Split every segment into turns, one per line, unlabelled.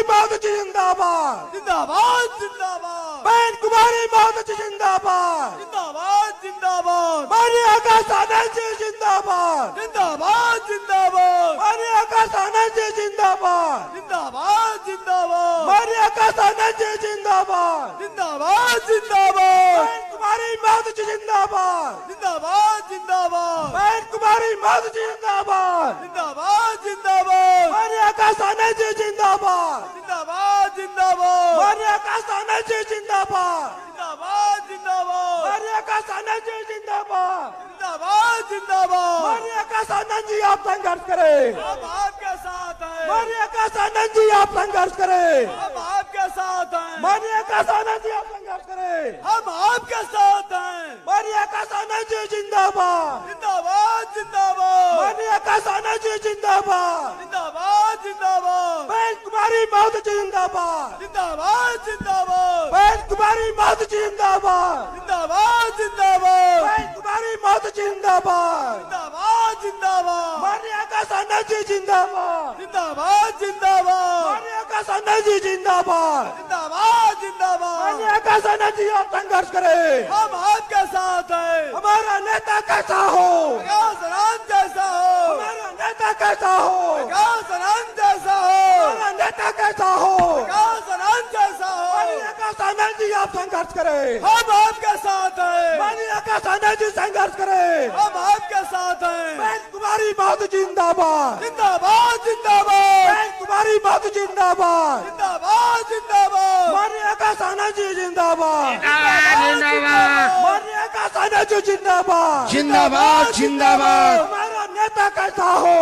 माधव जिंदाबाद
जिंदाबाद जिंदाबाद।
बहन कुमारी माधव जिंदाबाद
जिंदाबाद जिंदाबाद।
माननीय आकाश आनंद जी जिंदाबाद
जिंदाबाद जिंदाबाद।
माननीय आकाश आनंद जी जिंदाबाद
जिंदाबाद जिंदाबाद।
माननीय आकाश आनंद जी जिंदाबाद
जिंदाबाद जिंदाबाद।
बहन कुमारी माधव जिंदाबाद
जिंदाबाद जिंदाबाद।
बहन कुमारी माधव जिंदाबाद
जिंदाबाद जिंदाबाद।
माननीय आकाश आनंद जी जिंदाबाद
जिंदाबाद जिंदाबाद।
माननीय आकाश आनंद जी जिंदाबाद
जिंदाबाद जिंदाबाद।
माननीय आकाश आनंद जी जिंदाबाद
जिंदाबाद जिंदाबाद।
माननीय आकाश आनंद जी आप संघर्ष करें
हम आपके साथ हैं।
माननीय आकाश आनंद जी आप संघर्ष करें
हम आपके साथ हैं।
माननीय आकाश आनंद जी आप संघर्ष करें
हम आपके साथ हैं।
माननीय आकाश आनंद जी जिंदाबाद
जिंदाबाद जिंदाबाद।
माननीय आकाश आनंद जी जिंदाबाद
जिंदाबाद जिंदाबाद।
बहन कुमारी माधव जिंदाबाद
जिंदाबाद जिंदाबाद।
बहन कुमारी माधव जिंदाबाद
जिंदाबाद जिंदाबाद।
बहन कुमारी माधव जिंदाबाद
जिंदाबाद जिंदाबाद।
माननीय आकाश आनंद जी जिंदाबाद
जिंदाबाद जिंदाबाद।
माननीय आकाश आनंद जी जिंदाबाद
जिंदाबाद जिंदाबाद।
माननीय आकाश आनंद जी आप संघर्ष करें
हम आपके साथ हैं।
हमारा नेता कैसा हो
विकास आनंद जैसा हो।
हमारा नेता कैसा हो
विकास आनंद जैसा हो।
हमारा नेता कैसा हो
विकास आनंद जैसा हो।
माननीय आकाश आनंद जी आप संघर्ष करें
हम आपके साथ हैं।
माननीय आकाश आनंद जी संघर्ष करें
हम आपके साथ हैं।
बहन कुमारी माधव जिंदाबाद
जिंदाबाद जिंदाबाद।
बहन कुमारी माधव जिंदाबाद
जिंदाबाद जिंदाबाद।
माननीय आकाश आनंद जी जिंदाबाद
जिंदाबाद
माननीय आकाश आनंद जी जिंदाबाद
जिंदाबाद जिंदाबाद।
हमारा नेता कैसा हो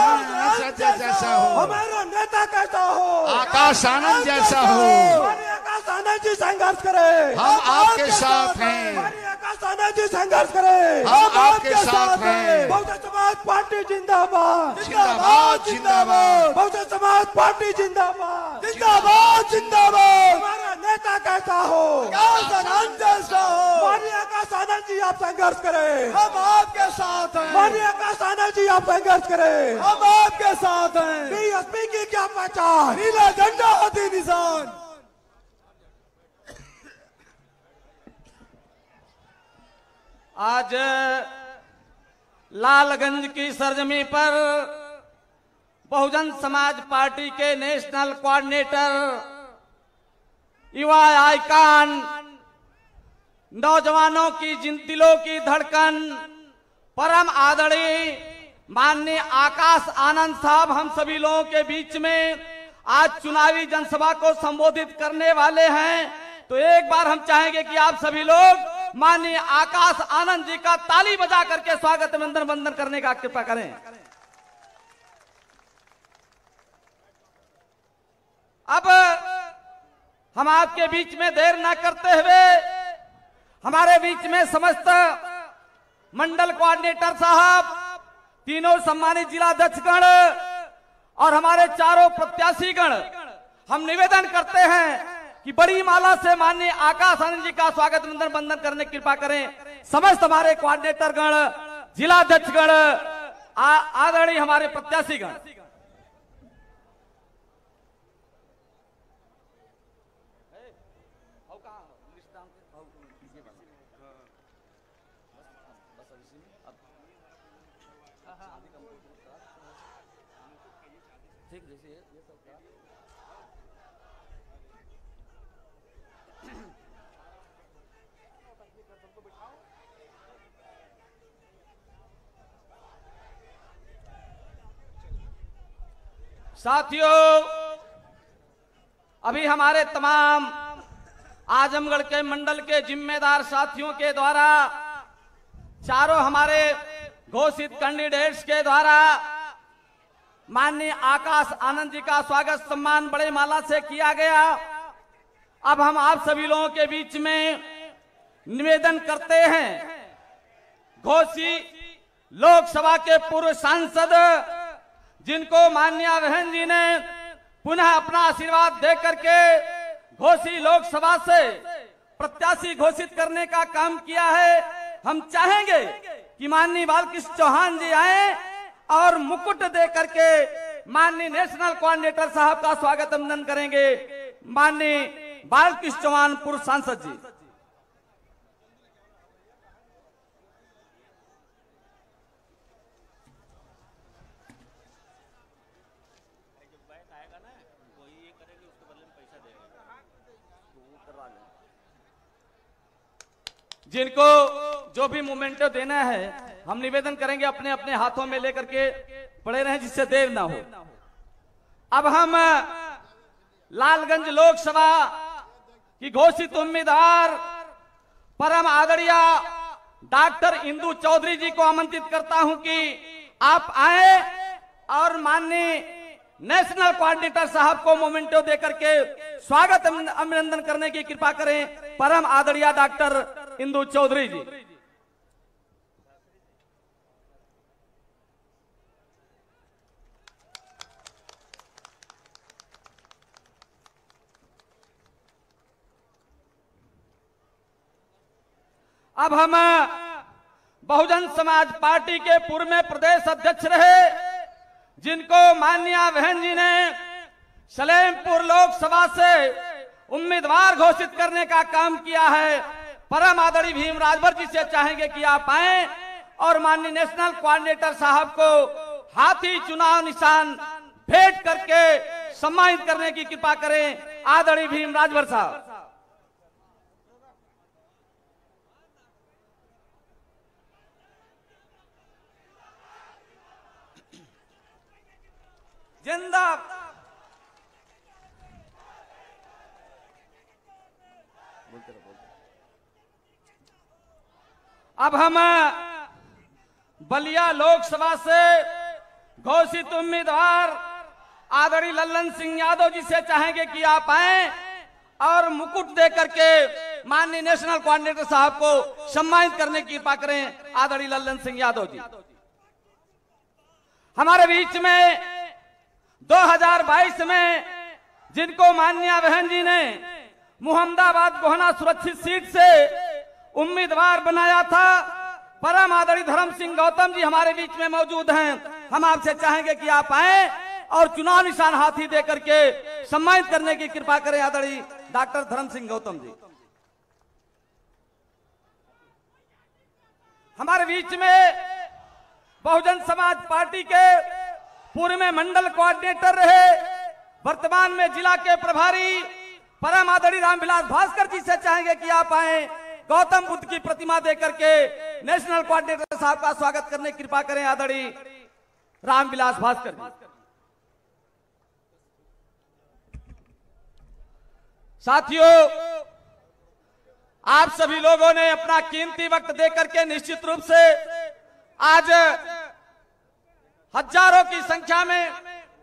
सत्य जैसा हो,
हमारा नेता कैसा हो
आकाश आनंद जैसा हो।
माननीय आकाश आनंद जी संघर्ष करें
हम आपके साथ हैं।
माननीय आकाश आनंद जी संघर्ष करें
हम आपके साथ हैं।
बहुजन समाज पार्टी जिंदाबाद
जिंदाबाद जिंदाबाद।
बहुजन समाज पार्टी जिंदाबाद
जिंदाबाद जिंदाबाद।
हमारा नेता कैसा हो
विकास आनंद जैसा हो।
माननीय आकाश आनंद जी आप संघर्ष करें
हम आपके साथ हैं।
माननीय आकाश आनंद जी आप संघर्ष करें
हम आपके साथ हैं।
बीएसपी की क्या पहचान
नीला झंडा हाथी निशान।
आज लालगंज की सरजमी पर बहुजन समाज पार्टी के नेशनल कोऑर्डिनेटर, युवा आइकॉन, नौजवानों की दिलों की धड़कन, परम आदरणीय माननीय आकाश आनंद साहब हम सभी लोगों के बीच में आज चुनावी जनसभा को संबोधित करने वाले हैं। तो एक बार हम चाहेंगे कि आप सभी लोग माननीय आकाश आनंद जी का ताली बजा करके स्वागत अभिनंदन वंदन करने का कृपा करें। अब हम आपके बीच में देर न करते हुए हमारे बीच में समस्त मंडल कोऑर्डिनेटर साहब, तीनों सम्मानित जिलाध्यक्षगण और हमारे चारों प्रत्याशीगण, हम निवेदन करते हैं कि बड़ी माला से माननीय आकाश आनंद जी का स्वागत अभिनंदन वंदन करने की कृपा करें। समस्त हमारे कोऑर्डिनेटर गण, जिलाध्यक्षगण, आदरणीय हमारे प्रत्याशीगण। साथियों, अभी हमारे तमाम आजमगढ़ के मंडल के जिम्मेदार साथियों के द्वारा, चारों हमारे घोषित कैंडिडेट्स के द्वारा माननीय आकाश आनंद जी का स्वागत सम्मान बड़े माला से किया गया। अब हम आप सभी लोगों के बीच में निवेदन करते हैं, घोषित लोकसभा के पूर्व सांसद जिनको माननीय बहन जी ने पुनः अपना आशीर्वाद दे करके घोषित लोकसभा से प्रत्याशी घोषित करने का काम किया है, हम चाहेंगे कि माननीय बालकृष्ण चौहान जी आए और मुकुट दे करके माननीय नेशनल कोऑर्डिनेटर साहब का स्वागत अभिनंदन करेंगे माननीय बालकृष्ण चौहान पूर्व सांसद जी। जिनको जो भी मोमेंटो देना है हम निवेदन करेंगे अपने अपने हाथों में लेकर के पड़े रहें जिससे देर ना हो। अब हम लालगंज लोकसभा की घोषित उम्मीदवार परम आदरणीय डॉक्टर इंदु चौधरी जी को आमंत्रित करता हूं कि आप आए और माननीय नेशनल कोऑर्डिनेटर साहब को मोमेंटो देकर के स्वागत अभिनंदन करने की कृपा करें परम आदरणीय डॉक्टर इंदु चौधरी जी। अब हम बहुजन समाज पार्टी के पूर्व में प्रदेश अध्यक्ष रहे जिनको माननीय बहन जी ने सलेमपुर लोकसभा से उम्मीदवार घोषित करने का काम किया है, परम आदरणीय भीम राजभर जी से चाहेंगे कि आप आए और माननीय नेशनल कोऑर्डिनेटर साहब को हाथी चुनाव निशान भेंट करके सम्मानित करने की कृपा करें आदरणीय भीम राजभर साहब। जिंदाबाद। अब हम बलिया लोकसभा से घोषित उम्मीदवार आदरणीय लल्लन सिंह यादव जी से चाहेंगे कि आप आए और मुकुट देकर के माननीय नेशनल कोऑर्डिनेटर साहब को सम्मानित करने की कृपा करें आदरणीय लल्लन सिंह यादव जी। हमारे बीच में 2022 में जिनको माननीय बहन जी ने मुहम्मदाबाद गोहना सुरक्षित सीट से उम्मीदवार बनाया था, परम आदरणीय धर्म सिंह गौतम जी हमारे बीच में मौजूद हैं। हम आपसे चाहेंगे कि आप आए और चुनाव निशान हाथी देकर के सम्मानित करने की कृपा करें आदरणीय डॉक्टर धर्म सिंह गौतम जी। हमारे बीच में बहुजन समाज पार्टी के पूर्व में मंडल कोऑर्डिनेटर रहे, वर्तमान में जिला के प्रभारी परम आदरणीय रामविलास भास्कर जी से चाहेंगे कि आप आए, गौतम बुद्ध की प्रतिमा देकर के नेशनल कोऑर्डिनेटर साहब का स्वागत करने की कृपा करें आदरणीय रामविलास भास्कर जी। साथियों, आप सभी लोगों ने अपना कीमती वक्त देकर के निश्चित रूप से आज हजारों की संख्या में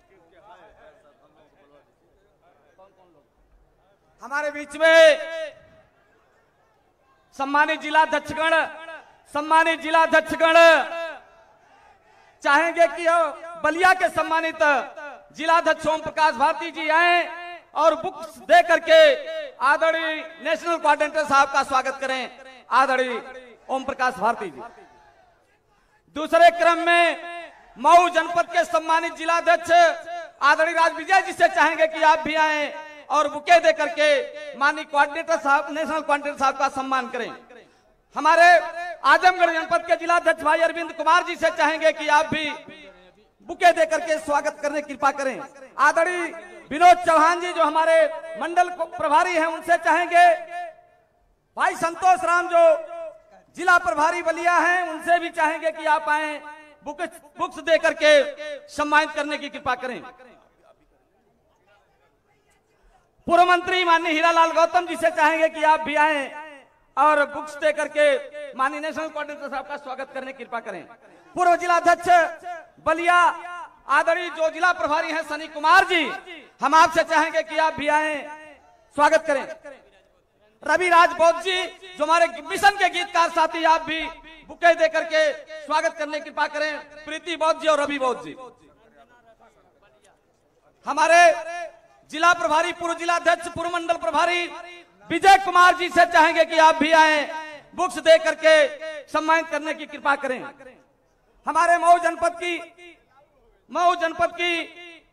हमारे बीच में सम्मानित जिलाध्यक्षगण चाहेंगे कि बलिया के सम्मानित जिलाध्यक्ष ओम प्रकाश भारती जी आए और बुक्स दे करके आदरणीय नेशनल कोऑर्डिनेटर साहब का स्वागत करें आदरणीय ओम प्रकाश भारती जी। दूसरे क्रम में मऊ जनपद के सम्मानित जिलाध्यक्ष आदरणीय राज विजय जी से चाहेंगे कि आप भी आए और बुके दे करके माननीय कोऑर्डिनेटर साहब नेशनल कोऑर्डिनेटर साहब का सम्मान करें। हमारे आजमगढ़ जनपद के जिलाध्यक्ष भाई अरविंद कुमार जी से चाहेंगे कि आप भी बुके दे करके स्वागत करने की कृपा करें। आदरणीय विनोद चौहान जी जो हमारे मंडल प्रभारी हैं उनसे चाहेंगे, भाई संतोष राम जो जिला प्रभारी बलिया हैं उनसे भी चाहेंगे कि आप आए, बुक्स दे करके सम्मानित करने की कृपा करें। पूर्व मंत्री माननीय हीरालाल गौतम जी से चाहेंगे कि आप भी आए और बुक्स दे करके माननीय नेशनल कोऑर्डिनेटर साहब का स्वागत करने की कृपा करें। पूर्व जिलाध्यक्ष बलिया आदरणीय जो जिला प्रभारी हैं सनी कुमार जी, हम आपसे चाहेंगे कि आप भी आए, स्वागत करें। रवि राजबोध जी जो हमारे मिशन के गीतकार साथी, आप भी बुके दे करके स्वागत करने की कृपा करें। प्रीति बौद्ध जी और रवि बौद्ध जी। हमारे जिला प्रभारी पूर्व जिलाध्यक्ष पूर्व मंडल प्रभारी विजय कुमार जी से चाहेंगे कि आप भी आए, बुक्स दे करके सम्मानित करने की कृपा करें। हमारे मऊ जनपद की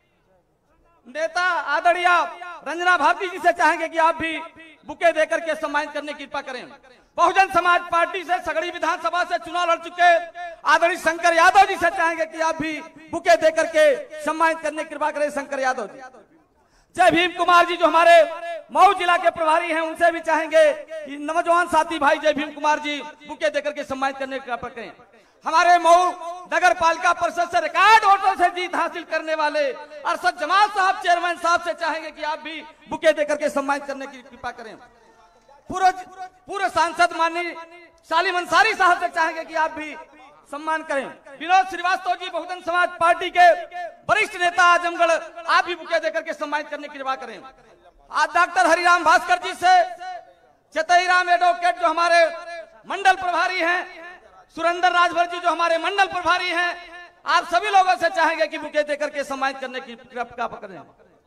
नेता आदरणीय रंजना भारती जी से चाहेंगे कि आप भी बुके देकर के सम्मानित करने की कृपा करें। बहुजन समाज पार्टी से सगड़ी विधानसभा से चुनाव लड़ चुके आदरणीय शंकर यादव जी से चाहेंगे कि आप भी बुके देकर के सम्मानित करने की कृपा करें। शंकर यादव जी। जय भीम कुमार जी जो हमारे मऊ जिला के प्रभारी हैं, उनसे भी चाहेंगे कि नौजवान साथी भाई जय भीम कुमार जी बुके देकर के सम्मानित करने की कृपा करें। हमारे मऊ नगर पालिका परिषद से रिकॉर्ड वोटों से जीत हासिल करने वाले अरशद जमाल साहब चेयरमैन साहब से चाहेंगे कि आप भी बुके देकर के सम्मानित करने की कृपा करें। पूर्व सांसद माननीय सालिम अंसारी साहब से चाहेंगे कि आप भी सम्मान करें। विनोद श्रीवास्तव जी बहुजन समाज पार्टी के वरिष्ठ नेता आजमगढ़, आप भी बुके देकर के सम्मानित करने की कृपा करें। आज डॉक्टर हरिराम भास्कर जी से चेतई राम एडवोकेट जो हमारे मंडल प्रभारी हैं, सुरेंद्र राजभर जी जो हमारे मंडल प्रभारी हैं, आप सभी लोगों से चाहेंगे कि बुके देकर के सम्मानित करने की कृपा करें।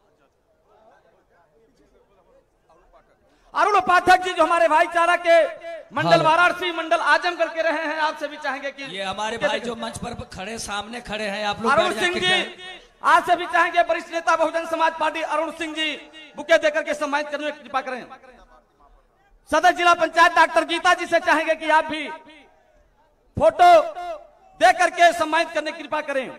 अरुण पाठक जी जो हमारे भाईचारा के मंडल वाराणसी मंडल आजमगढ़ के रहे हैं, आपसे भी चाहेंगे कि
ये हमारे भाई जो मंच पर खड़े सामने खड़े हैं, आप लोग
अरुण सिंह जी आपसे भी चाहेंगे वरिष्ठ नेता बहुजन समाज पार्टी अरुण सिंह जी बुके देकर के सम्मानित करने की कृपा करें। सदर जिला पंचायत डॉक्टर गीता जी से चाहेंगे कि आप भी फोटो देकर के सम्मानित करने की कृपा करें।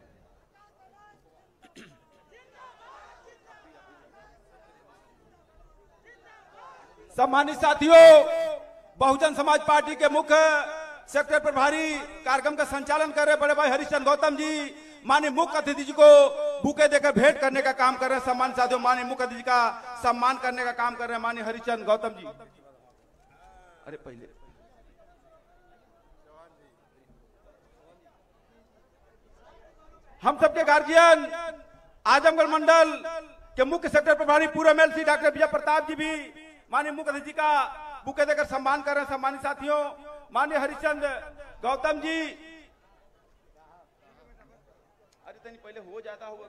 सम्मानित साथियों, बहुजन समाज पार्टी के मुख्य सेक्टर प्रभारी कार्यक्रम का संचालन कर रहे बड़े भाई हरिचंद गौतम जी माननीय मुख्य अतिथि जी को बुके देकर भेंट करने का काम कर रहे हैं। सम्मानित साथियों, माननीय मुख्य अतिथि का सम्मान करने का काम कर रहे हैं माननीय हरिचंद गौतम जी। अरे पहले हम सबके गार्जियन आजमगढ़ मंडल के मुख्य सेक्टर प्रभारी पूर्व एमएलसी डॉक्टर विजय प्रताप जी भी माननीय मुख्य अतिथि का बुके देकर सम्मान कर रहे हैं। सम्मानित साथियों, माननीय हरिचंद गौतम जी। अरे तनी पहले हो जाता होगा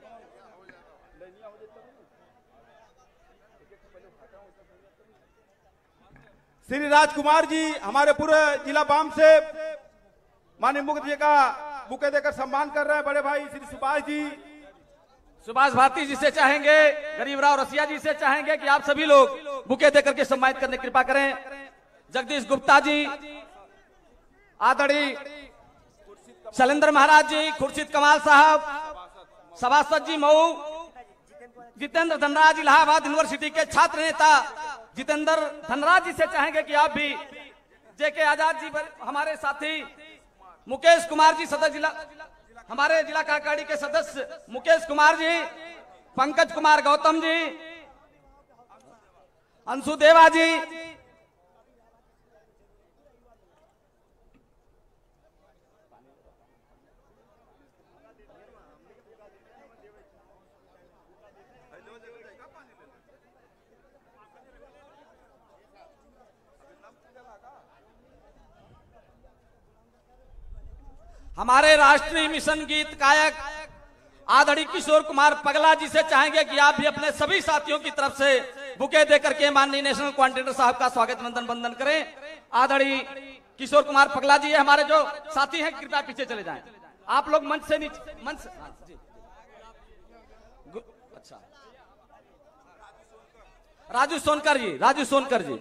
श्री राजकुमार जी हमारे पूरे जिला बाम से माननीय मुख्य अतिथि का बुके देकर सम्मान कर रहे हैं। बड़े भाई श्री सुभाष जी,
सुभाष भारती जी से चाहेंगे, गरीबराव रसिया जी से चाहेंगे कि आप सभी लोग बुके देकर के सम्मानित करने की कृपा करें। जगदीश गुप्ता जी, आदरणीय शैलेंद्र महाराज जी, खुर्शीद कमाल साहब, सभासद जी मऊ, जितेंद्र धनराज इलाहाबाद यूनिवर्सिटी के छात्र नेता जितेंद्र धनराज जी से चाहेंगे कि आप भी जेके आजाद जी हमारे साथी मुकेश कुमार जी सदस्य जिला हमारे जिला कार्यकारिणी के सदस्य मुकेश कुमार जी, पंकज कुमार गौतम जी, अंशु देवा जी, हमारे राष्ट्रीय मिशन गीत गायक आदरणीय किशोर कुमार पगला जी से चाहेंगे कि आप भी अपने सभी साथियों की तरफ से बुके देकर के माननीय नेशनल कोऑर्डिनेटर साहब का स्वागत वंदन करें। आदरणीय किशोर कुमार पगला जी हमारे जो साथी हैं, कृपया पीछे चले जाएं। आप लोग मंच से नीचे अच्छा राजू सोनकर जी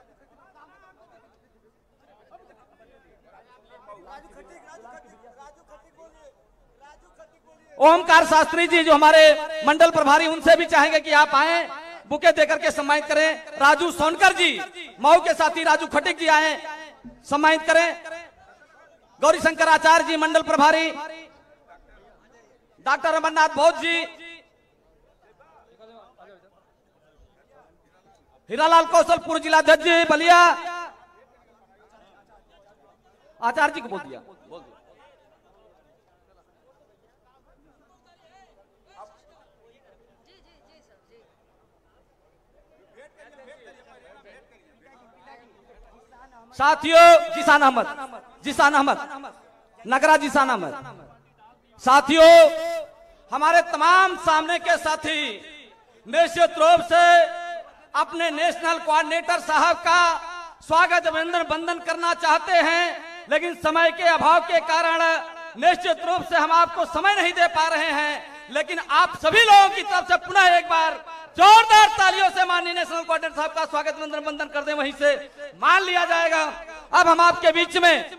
ओमकार शास्त्री जी जो हमारे मंडल प्रभारी, उनसे भी चाहेंगे कि आप आए बुके देकर के सम्मानित करें। राजू सोनकर जी मऊ के साथी राजू खटिक जी आए, सम्मानित करें। गौरी शंकर आचार्य जी मंडल प्रभारी, डॉक्टर अमरनाथ बौद्ध जी, हीरालाल कौशलपुर जिलाध्यक्ष जी बलिया, आचार्य जी को बोल दिया। साथियों जिसान अहमद नगरा जिसान अहमद, साथियों हमारे तमाम सामने के साथी निश्चित रूप से अपने नेशनल कोऑर्डिनेटर साहब का स्वागत अभिनंदन वंदन करना चाहते हैं, लेकिन समय के अभाव के कारण निश्चित रूप से हम आपको समय नहीं दे पा रहे हैं। लेकिन आप सभी लोगों की तरफ से पुनः एक बार जोरदार तालियों से माननीय नेशनल कोऑर्डिनेटर साहब का स्वागत वंदन कर दें, वहीं से मान लिया जाएगा। अब हम आपके बीच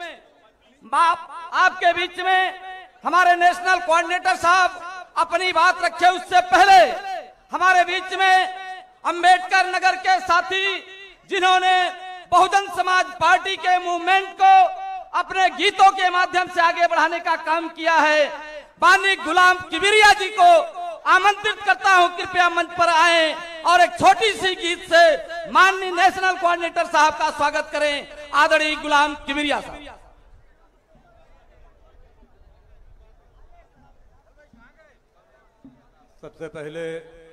में हमारे नेशनल कोऑर्डिनेटर साहब अपनी बात रखे, उससे पहले हमारे बीच में अंबेडकर नगर के साथी जिन्होंने बहुजन समाज पार्टी के मूवमेंट को अपने गीतों के माध्यम से आगे बढ़ाने का काम किया है, माननीय गुलाम किबिरिया जी को आमंत्रित करता हूं, कृपया मंच पर आए और एक छोटी सी गीत से माननीय नेशनल कोऑर्डिनेटर साहब का स्वागत करें। आदरणीय गुलाम किबिरिया साहब।
सबसे पहले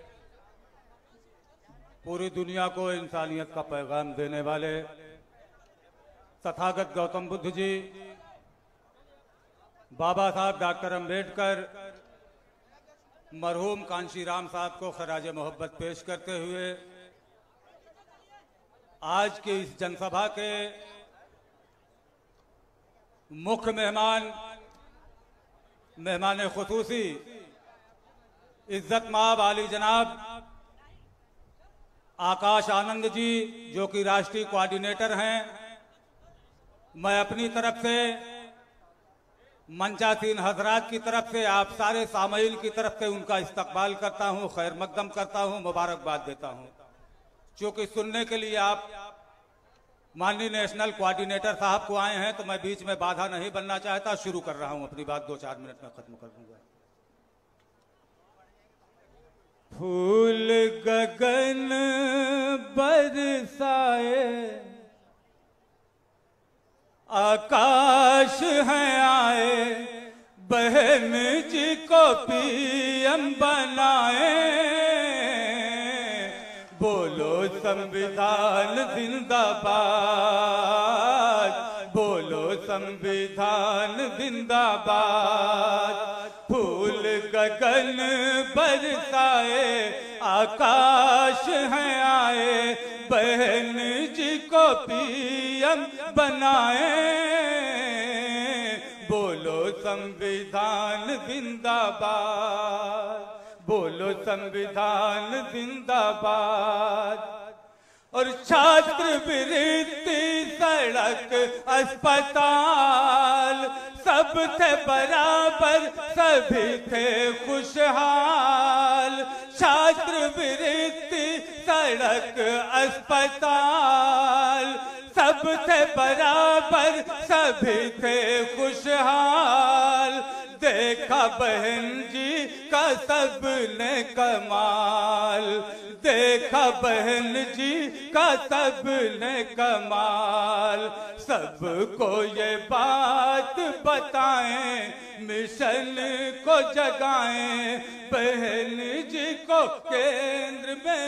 पूरी दुनिया को इंसानियत का पैगाम देने वाले तथागत गौतम बुद्ध जी, बाबा साहब डॉक्टर अंबेडकर, मरहूम कांशीराम साहब को खराज मोहब्बत पेश करते हुए आज की इस जनसभा के मुख्य मेहमान खुसूसी इज्जत माब आली जनाब आकाश आनंद जी, जो कि राष्ट्रीय कोऑर्डिनेटर हैं, मैं अपनी तरफ से मंचासीन हजरात की तरफ से आप सारे सामईन की तरफ से उनका इस्तकबाल करता हूं, खैर मकदम करता हूं, मुबारकबाद देता हूं। क्योंकि सुनने के लिए आप माननीय नेशनल कोऑर्डिनेटर साहब को आए हैं, तो मैं बीच में बाधा नहीं बनना चाहता, शुरू कर रहा हूं अपनी बात, 2-4 मिनट में खत्म कर दूंगा। फूल गगन बरसाए, आकाश हैं आए, बहन जी को पीएम बनाए, बोलो संविधान जिंदाबाद, बोलो संविधान जिंदाबाद। फूल गगन बरसाए, आकाश हैं आए, बहन जी को पीएम बनाए, बोलो संविधान जिंदाबाद, बोलो संविधान जिंदाबाद। और छात्रवृत्ति, सड़क, अस्पताल, सबसे बराबर सभी थे खुशहाल। छात्रवृत्ति, सड़क, अस्पताल, सबसे बराबर सभी थे खुशहाल। देखा बहन जी का सबने कमाल, देखा बहन जी का सबने कमाल। सबको ये बात बताएं, मिशन को जगाएं, बहन जी को केंद्र में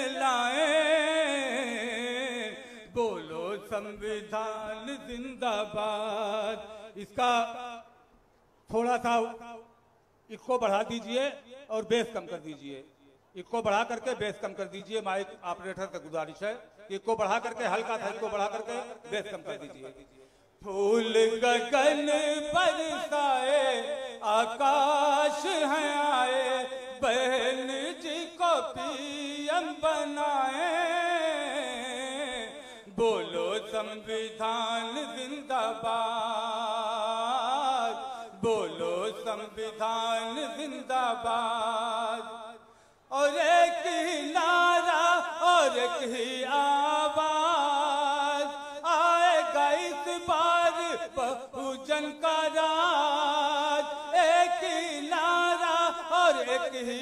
लाएं, बोलो संविधान जिंदाबाद। इसका थोड़ा सा इसको बढ़ा दीजिए और बेस कम कर दीजिए, इसको बढ़ा करके बेस कम कर दीजिए। माइक ऑपरेटर से गुजारिश है कि इसको बढ़ा करके, हल्का था, इसको बढ़ा करके बेस कम कर दीजिए। फूल गगन बरसाए, आकाश हैं आए, बहन जी को पीएम बनाए, बोलो संविधान जिंदाबाद, बोलो संविधान जिंदाबाद। और एक ही नारा और एक ही आवाज, आएगा इस बार बहुजन का राज। एक ही नारा और एक ही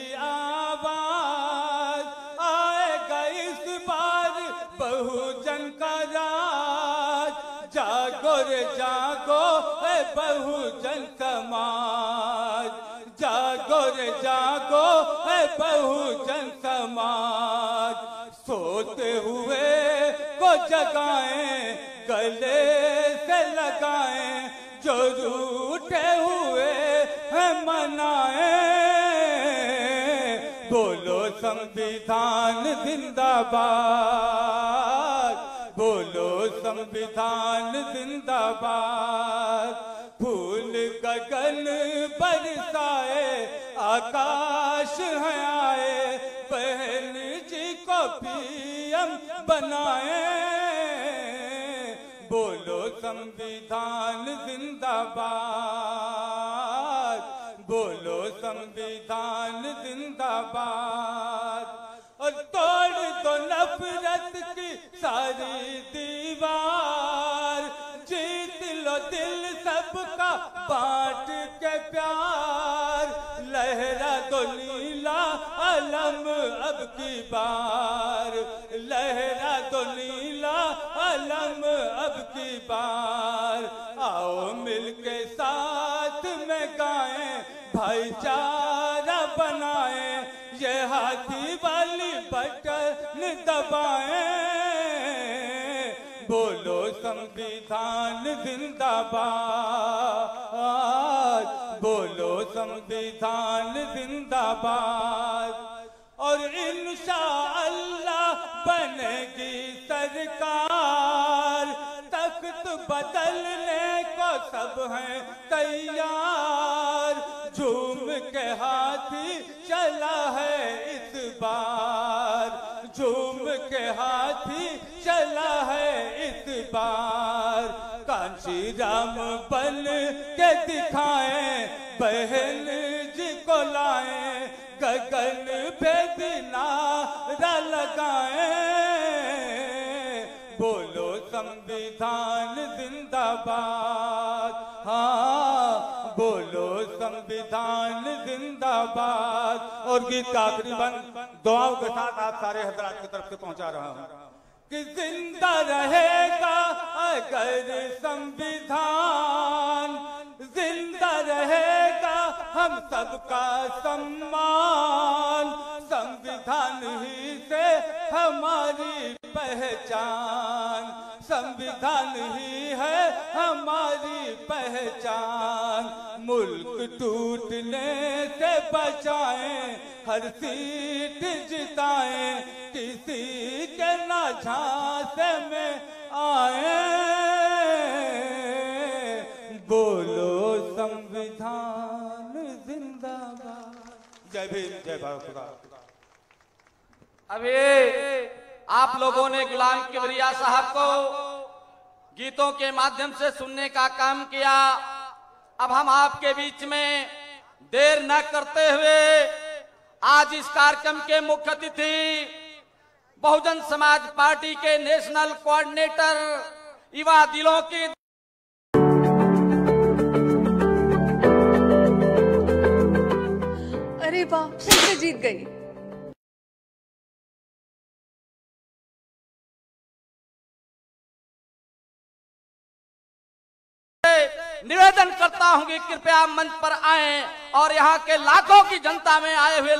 आवाज, आएगा इस बार बहुजन का राज। जागो रे जागो है बहुजन समाज, जागो रे जागो है बहुजन समाज। सोते हुए को जगाएं, गले से लगाएं, जो रूठे हुए हैं मनाएं, बोलो संविधान जिंदाबाद, बोलो संविधान जिंदाबाद। फूल गगन बरसाए, आकाश है आए बहन जी को पीएम बनाए। बोलो संविधान जिंदाबाद, बोलो संविधान जिंदाबाद। और तोड़ दो नफरत की सारी दीवार, जीत लो दिल सबका बांट के प्यार। लहरा दो नीला अलम अब की बार, लहरा दो नीला अलम अब की बार। आओ मिलके साथ में गाएं, भाईचारा बनाएं, ये हाथी वाली बटन दबाएं। बोलो संविधान जिंदाबाद, बोलो संविधान जिंदाबाद। और इंशाअल्लाह बनेगी सरकार, तख्त बदलने को सब हैं तैयार। झूम के हाथी चला है इस बार, झूम के हाथी चला है इस बार। कांची राम बन के दिखाएं, बहन जी को लाएं, गगन पे नारा लगाएं। बोलो संविधान जिंदाबाद, हाँ बोलो संविधान जिंदाबाद। और गीत का आखिरी बंद दुआओं के साथ आप सारे हजरात की तरफ से पहुंचा रहा हूं कि जिंदा रहेगा अगर संविधान, जिंदा रहेगा हम सबका सम्मान। संविधान ही से हमारी पहचान, संविधान ही है हमारी पहचान। मुल्क टूटने से बचाएं, हर सीट जिताएं, किसी के ना झांसे में आए। बोलो संविधान जिंदाबाद। जय भीम, जय भारत।
अभी आप लोगों ने गुलाम किबरिया साहब को गीतों के माध्यम से सुनने का काम किया। अब हम आपके बीच में देर न करते हुए आज इस कार्यक्रम के मुख्य अतिथि बहुजन समाज पार्टी के नेशनल कोऑर्डिनेटर युवा दिलों की
अरे वाह, फिर से जीत गई।
निवेदन करता हूं कि कृपया मंच पर आएं और यहाँ के लाखों की जनता में आए हुए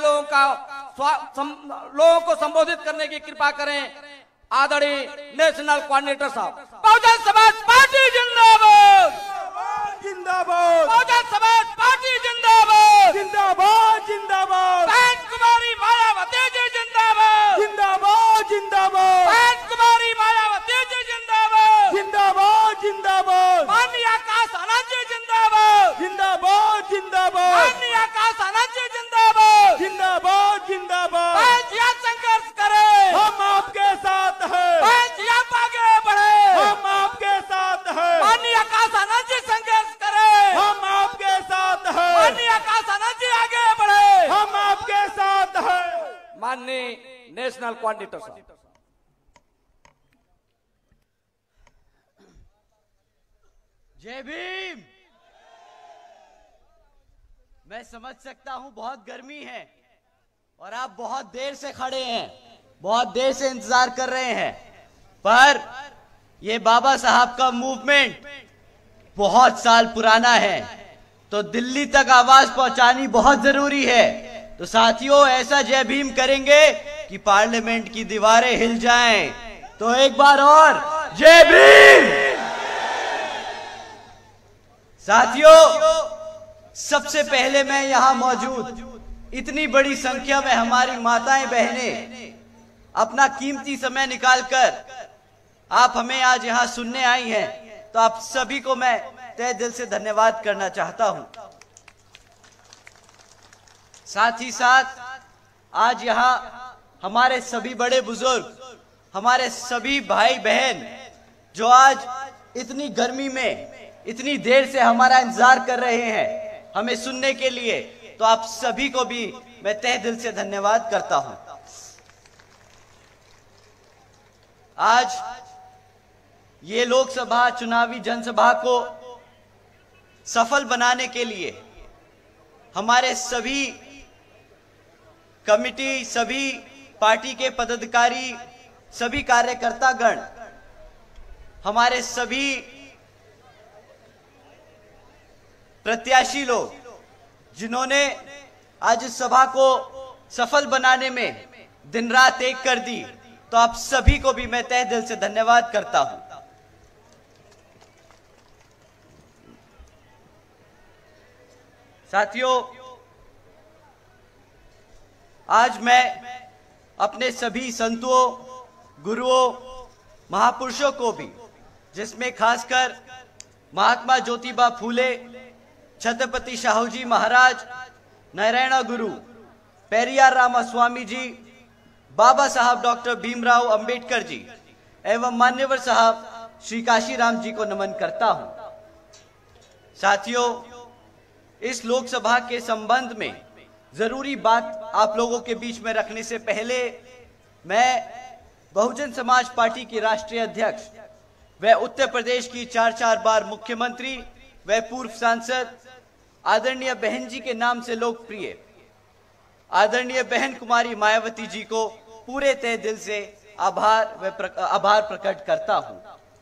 लोगों को संबोधित करने की कृपा करें। आदरणीय नेशनल कोऑर्डिनेटर साहब। बहुजन समाज पार्टी जिंदाबाद,
जिंदाबाद,
बहुजन समाज पार्टी जिंदाबाद,
जिंदाबाद, जिंदाबाद,
बहन कुमारी मायावती जी जिंदाबाद,
जिंदाबाद, जिंदाबाद,
बहन कुमारी मायावती जी जिंदाबाद,
जिंदाबाद, जिंदाबाद,
माननीय आकाश आनंद जी जिंदाबाद,
जिंदाबाद, जिंदाबाद,
माननीय आकाश आनंद जी जिंदाबाद,
जिंदाबाद, जिंदाबाद।
बहन जी आप संघर्ष करें,
हम आपके साथ हैं,
बहन जी आप आगे बढ़े,
हम आपके साथ हैं,
माननीय आकाश आनंद जी संघर्ष करें,
हम आपके साथ हैं,
माननीय आकाश आनंद जी आगे बढ़े,
हम आपके साथ हैं।
माननीय नेशनल कोऑर्डिनेटर साहब।
जय भीम। मैं समझ सकता हूं बहुत गर्मी है और आप बहुत देर से खड़े हैं, बहुत देर से इंतजार कर रहे हैं, पर ये बाबा साहब का मूवमेंट बहुत साल पुराना है, तो दिल्ली तक आवाज पहुंचानी बहुत जरूरी है। तो साथियों, ऐसा जय भीम करेंगे कि पार्लियामेंट की दीवारें हिल जाएं। तो एक बार और जय भीम। साथियों, सबसे पहले मैं यहां मौजूद इतनी बड़ी संख्या में हमारी माताएं बहनें अपना कीमती समय निकालकर आप हमें आज यहां सुनने आई हैं, तो आप सभी को मैं तहे दिल से धन्यवाद करना चाहता हूं। साथ ही साथ आज यहाँ हमारे सभी बड़े बुजुर्ग, हमारे सभी भाई बहन जो आज इतनी गर्मी में इतनी देर से हमारा इंतजार कर रहे हैं हमें सुनने के लिए, तो आप सभी को भी मैं तहे दिल से धन्यवाद करता हूं। आज ये लोकसभा चुनावी जनसभा को सफल बनाने के लिए हमारे सभी कमिटी, सभी पार्टी के पदाधिकारी, सभी कार्यकर्तागण, हमारे सभी प्रत्याशी लोग जिन्होंने आज इस सभा को सफल बनाने में दिन रात एक कर दी, तो आप सभी को भी मैं तहे दिल से धन्यवाद करता हूं। साथियों, आज मैं अपने सभी संतों, गुरुओं, महापुरुषों को भी, जिसमें खासकर महात्मा ज्योतिबा फूले, छत्रपति शाहू जी महाराज, नारायण गुरु, पेरियार रामास्वामी जी, बाबा साहब डॉक्टर भीमराव अंबेडकर जी एवं मान्यवर साहब श्री काशीराम जी को नमन करता हूं। साथियों, इस लोकसभा के संबंध में जरूरी बात आप लोगों के बीच में रखने से पहले मैं बहुजन समाज पार्टी की राष्ट्रीय अध्यक्ष व उत्तर प्रदेश की 4 बार मुख्यमंत्री व पूर्व सांसद आदरणीय बहन जी के नाम से लोकप्रिय आदरणीय बहन कुमारी मायावती जी को पूरे तहे दिल से आभार प्रकट करता हूं।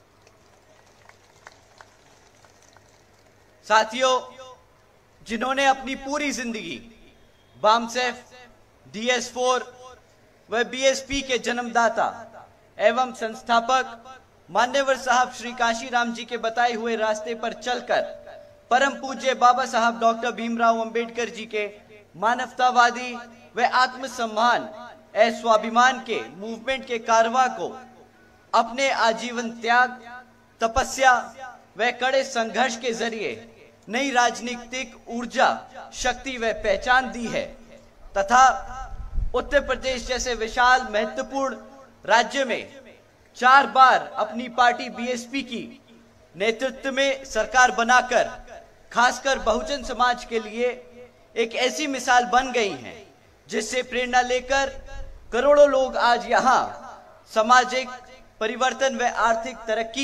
साथियों, जिन्होंने अपनी पूरी जिंदगी बामसेफ, DS4 व BSP के जन्मदाता एवं संस्थापक मान्यवर साहब श्री काशीराम जी के बताए हुए रास्ते पर चलकर परम पूज्य बाबा साहब डॉक्टर भीमराव अंबेडकर जी के मानवतावादी व आत्मसम्मान एवं स्वाभिमान के मूवमेंट के कारवा को अपने आजीवन त्याग, तपस्या व कड़े संघर्ष के जरिए नई राजनीतिक ऊर्जा, शक्ति व पहचान दी है तथा उत्तर प्रदेश जैसे विशाल महत्वपूर्ण राज्य में 4 बार अपनी पार्टी BSP की नेतृत्व में सरकार बनाकर खासकर बहुजन समाज के लिए एक ऐसी मिसाल बन गई हैं जिससे प्रेरणा लेकर करोड़ों लोग आज यहाँ सामाजिक परिवर्तन व आर्थिक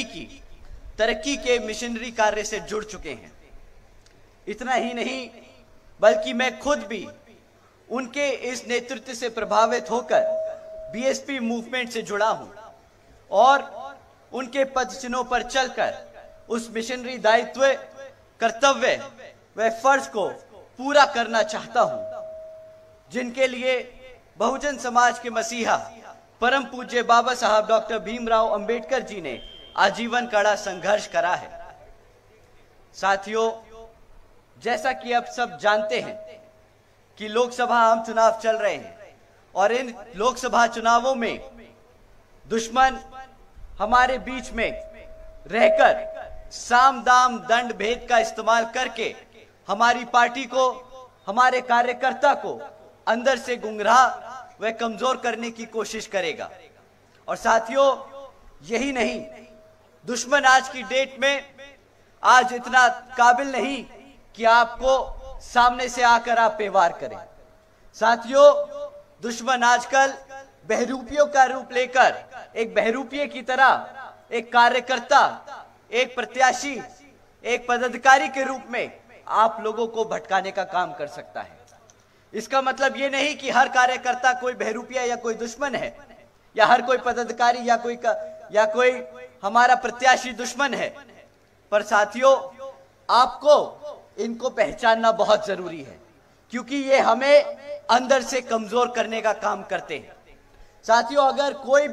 तरक्की के मिशनरी कार्य से जुड़ चुके हैं। इतना ही नहीं बल्कि मैं खुद भी उनके इस नेतृत्व से प्रभावित होकर BSP मूवमेंट से जुड़ा हूं और उनके पद चिन्हों पर चलकर उस मिशनरी दायित्व, कर्तव्य व फर्ज को पूरा करना चाहता हूं जिनके लिए बहुजन समाज के मसीहा परम पूज्य बाबा साहब डॉक्टर भीमराव अंबेडकर जी ने आजीवन कड़ा संघर्ष करा है। साथियों, जैसा कि आप सब जानते हैं कि लोकसभा आम चुनाव चल रहे हैं और इन लोकसभा चुनावों में दुश्मन हमारे बीच में रहकर साम दाम दंड भेद का इस्तेमाल करके हमारी पार्टी को, हमारे कार्यकर्ता को अंदर से गुमराह व कमजोर करने की कोशिश करेगा। और साथियों, यही नहीं, दुश्मन आज की डेट में आज इतना काबिल नहीं कि आपको सामने से आकर आप पे वार करें। साथियों, दुश्मन आजकल बहरूपियों का रूप लेकर एक बहरूपिये की तरह एक कार्यकर्ता, एक प्रत्याशी, एक पदाधिकारी के रूप में आप लोगों को भटकाने का काम कर सकता है। इसका मतलब ये नहीं कि हर कार्यकर्ता कोई बहरूपिया या कोई दुश्मन है या हर कोई पदाधिकारी या कोई हमारा प्रत्याशी दुश्मन है, पर साथियों आपको इनको पहचानना बहुत जरूरी है क्योंकि ये हमें अंदर से कमजोर करने का काम करते हैं। साथियों, अगर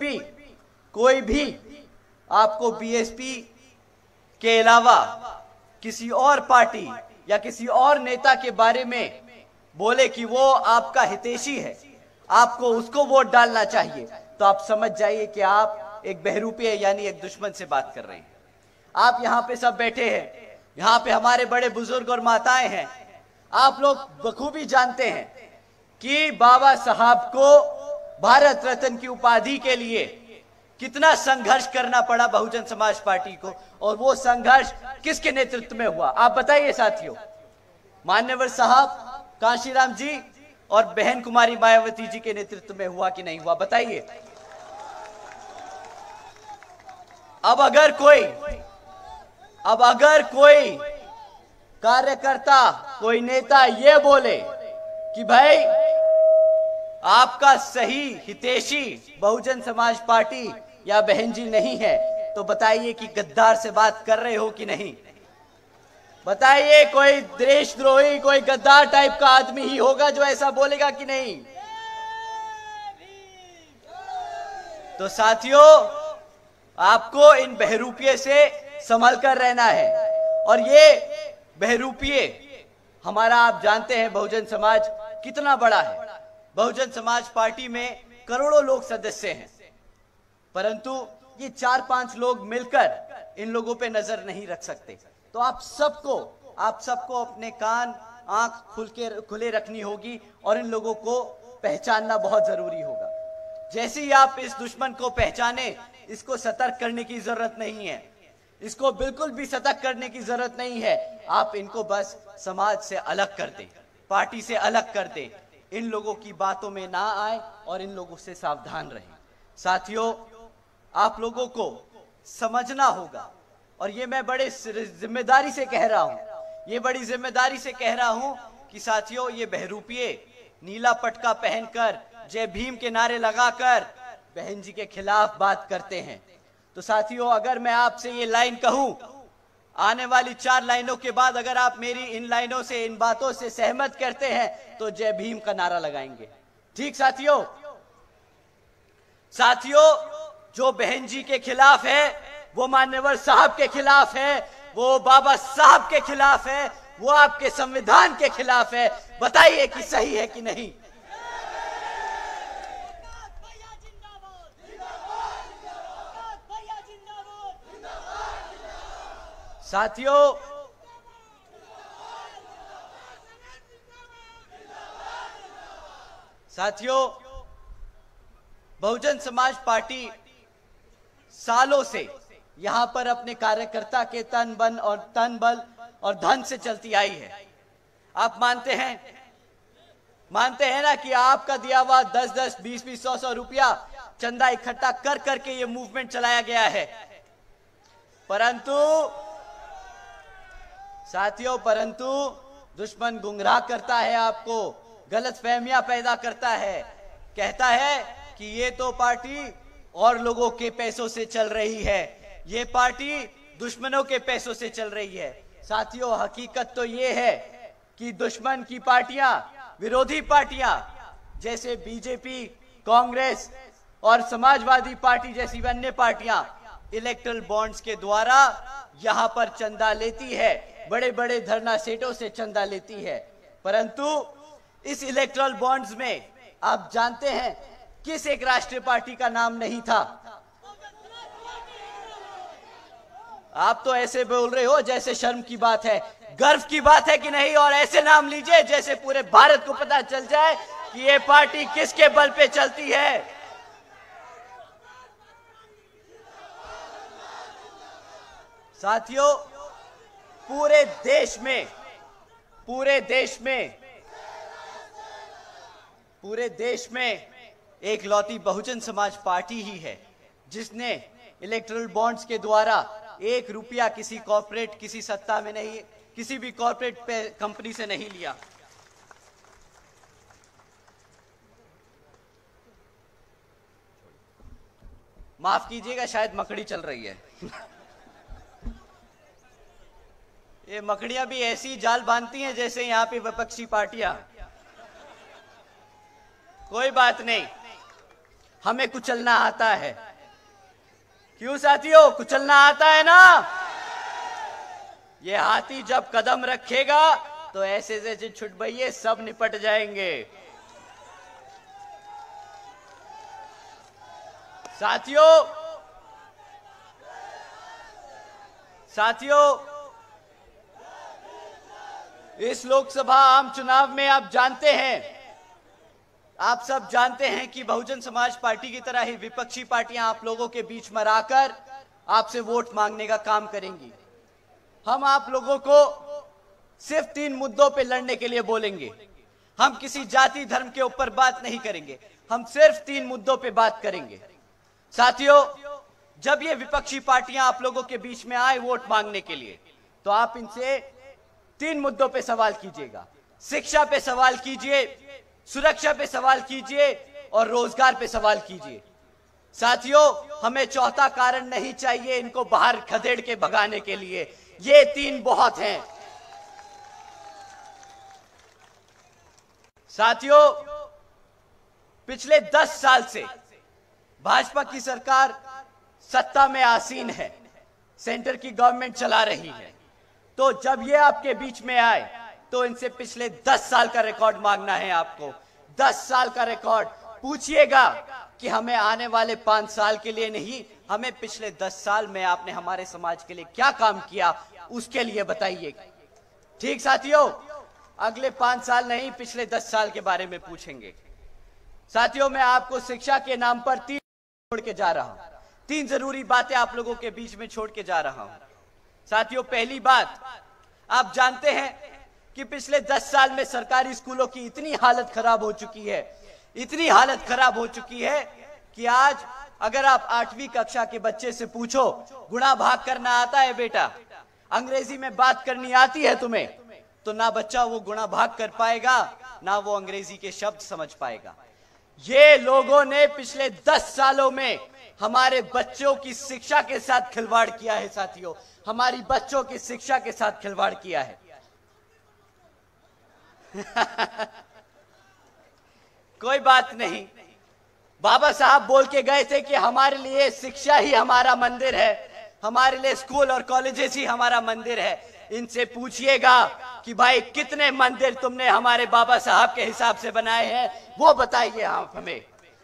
कोई भी आपको BSP के अलावा किसी और पार्टी या किसी और नेता के बारे में बोले कि वो आपका हितैषी है, आपको उसको वोट डालना चाहिए, तो आप समझ जाइए कि आप एक बहरूपी यानी एक दुश्मन से बात कर रहे हैं। आप यहाँ पे सब बैठे हैं, यहाँ पे हमारे बड़े बुजुर्ग और माताएं हैं। आप लोग बखूबी जानते हैं कि बाबा साहब को भारत रत्न की उपाधि के लिए कितना संघर्ष करना पड़ा बहुजन समाज पार्टी को, और वो संघर्ष किसके नेतृत्व में हुआ आप बताइए साथियों। मान्यवर साहब कांशीराम जी और बहन कुमारी मायावती जी के नेतृत्व में हुआ कि नहीं हुआ, बताइए। अब अगर कोई कार्यकर्ता, कोई नेता ये बोले कि भाई आपका सही हितैषी बहुजन समाज पार्टी या बहन जी नहीं है, तो बताइए कि गद्दार से बात कर रहे हो कि नहीं। बताइए, कोई देशद्रोही, कोई गद्दार टाइप का आदमी ही होगा जो ऐसा बोलेगा कि नहीं। तो साथियों, आपको इन बहरूपिये से संभल कर रहना है। और ये बहरूपिये हमारा, आप जानते हैं बहुजन समाज कितना बड़ा है। बहुजन समाज पार्टी में करोड़ों लोग सदस्य हैं, परंतु ये 4-5 लोग मिलकर इन लोगों पे नजर नहीं रख सकते। तो आप सबको अपने कान आंख खुले रखनी होगी और इन लोगों को पहचानना बहुत जरूरी होगा। जैसे ही आप इस दुश्मन को पहचाने, इसको सतर्क करने की जरूरत नहीं है, इसको बिल्कुल भी सतर्क करने की जरूरत नहीं है। आप इनको बस समाज से अलग कर दें, पार्टी से अलग कर दें, इन लोगों की बातों में ना आए और इन लोगों से सावधान रहें। साथियों, आप लोगों को समझना होगा, और ये मैं बड़े जिम्मेदारी से कह रहा हूं, कि साथियों, ये बहरूपिये नीला पटका पहनकर, जय भीम के नारे लगाकर बहन जी के खिलाफ बात करते हैं। तो साथियों, अगर मैं आपसे ये लाइन कहूं, आने वाली 4 लाइनों के बाद अगर आप मेरी इन लाइनों से, इन बातों से सहमत करते हैं, तो जय भीम का नारा लगाएंगे। ठीक साथियों, जो बहन जी के खिलाफ है, वो मान्यवर साहब के खिलाफ है, वो बाबा साहब के खिलाफ है, वो आपके संविधान के खिलाफ है। बताइए कि सही है कि नहीं। साथियों, बहुजन समाज पार्टी सालों से यहां पर अपने कार्यकर्ता के तन बल और धन से चलती आई है। आप मानते हैं ना कि आपका दिया हुआ 10-10, 20-20, 100-100 रुपया चंदा इकट्ठा कर करके ये मूवमेंट चलाया गया है। परंतु साथियों, दुश्मन गुमराह करता है, आपको गलतफहमियां पैदा करता है, कहता है कि ये तो पार्टी और लोगों के पैसों से चल रही है, ये पार्टी दुश्मनों के पैसों से चल रही है। साथियों, हकीकत तो ये है कि दुश्मन की पार्टियां, विरोधी पार्टियां जैसे बीजेपी, कांग्रेस और समाजवादी पार्टी जैसी अन्य पार्टियां इलेक्ट्रल बॉन्ड्स के द्वारा यहां पर चंदा लेती है, बड़े बड़े धरना सेठों से चंदा लेती है। परंतु इस इलेक्ट्रल बॉन्ड्स में आप जानते हैं किस एक राष्ट्रीय पार्टी का नाम नहीं था। आप तो ऐसे बोल रहे हो जैसे शर्म की बात है, गर्व की बात है कि नहीं, और ऐसे नाम लीजिए जैसे पूरे भारत को पता चल जाए कि ये पार्टी किसके बल पे चलती है। साथियों, पूरे देश में एक लौती बहुजन समाज पार्टी ही है जिसने इलेक्टोरल बॉन्ड्स के द्वारा 1 रुपया किसी कॉर्पोरेट, किसी सत्ता में नहीं, किसी भी कॉर्पोरेट कंपनी से नहीं लिया। माफ कीजिएगा, शायद मकड़ी चल रही है। ये मकड़ियां भी ऐसी जाल बांधती हैं जैसे यहाँ पे विपक्षी पार्टियां। कोई बात नहीं, हमें कुचलना आता है। क्यों साथियों, कुचलना आता है ना। ये हाथी जब कदम रखेगा तो ऐसे जैसे छुटभइये सब निपट जाएंगे। साथियों, इस लोकसभा आम चुनाव में आप जानते हैं आप सब जानते हैं कि बहुजन समाज पार्टी की तरह ही विपक्षी पार्टियां आप लोगों के बीच में आकर आपसे वोट मांगने का काम करेंगी। हम आप लोगों को सिर्फ 3 मुद्दों पे लड़ने के लिए बोलेंगे। हम किसी जाति धर्म के ऊपर बात नहीं करेंगे, हम सिर्फ 3 मुद्दों पे बात करेंगे। साथियों, जब ये विपक्षी पार्टियां आप लोगों के बीच में आए वोट मांगने के लिए, तो आप इनसे 3 मुद्दों पे सवाल कीजिएगा। शिक्षा पे सवाल कीजिए, सुरक्षा पे सवाल कीजिए और रोजगार पे सवाल कीजिए। साथियों, हमें चौथा कारण नहीं चाहिए इनको बाहर खदेड़ के भगाने के लिए, ये 3 बहुत हैं। साथियों, पिछले 10 साल से भाजपा की सरकार सत्ता में आसीन है, सेंटर की गवर्नमेंट चला रही है। तो जब ये आपके बीच में आए तो इनसे पिछले 10 साल का रिकॉर्ड मांगना है आपको। 10 साल का रिकॉर्ड पूछिएगा कि हमें आने वाले 5 साल के लिए नहीं, हमें पिछले 10 साल में आपने हमारे समाज के लिए क्या काम किया उसके लिए बताइए। ठीक साथियों, अगले 5 साल नहीं, पिछले 10 साल के बारे में पूछेंगे। साथियों, मैं आपको शिक्षा के नाम पर 3 छोड़ के जा रहा हूं। 3 जरूरी बातें आप लोगों के बीच में छोड़ के जा रहा हूं। साथियों, पहली बात, आप जानते हैं कि पिछले 10 साल में सरकारी स्कूलों की इतनी हालत खराब हो चुकी है, इतनी हालत खराब हो चुकी है कि आज अगर आप 8वीं कक्षा के बच्चे से पूछो, गुणा भाग करना आता है बेटा, अंग्रेजी में बात करनी आती है तुम्हें, तो ना बच्चा वो गुणा भाग कर पाएगा, ना वो अंग्रेजी के शब्द समझ पाएगा। ये लोगों ने पिछले 10 सालों में हमारे बच्चों की शिक्षा के साथ खिलवाड़ किया है। साथियों, हमारी बच्चों की शिक्षा के साथ खिलवाड़ किया है। कोई बात नहीं, बाबा साहब बोल के गए थे कि हमारे लिए शिक्षा ही हमारा मंदिर है, हमारे लिए स्कूल और कॉलेजेस ही हमारा मंदिर है। इनसे पूछिएगा कि भाई कितने मंदिर तुमने हमारे बाबा साहब के हिसाब से बनाए हैं, वो बताइए आप हमें।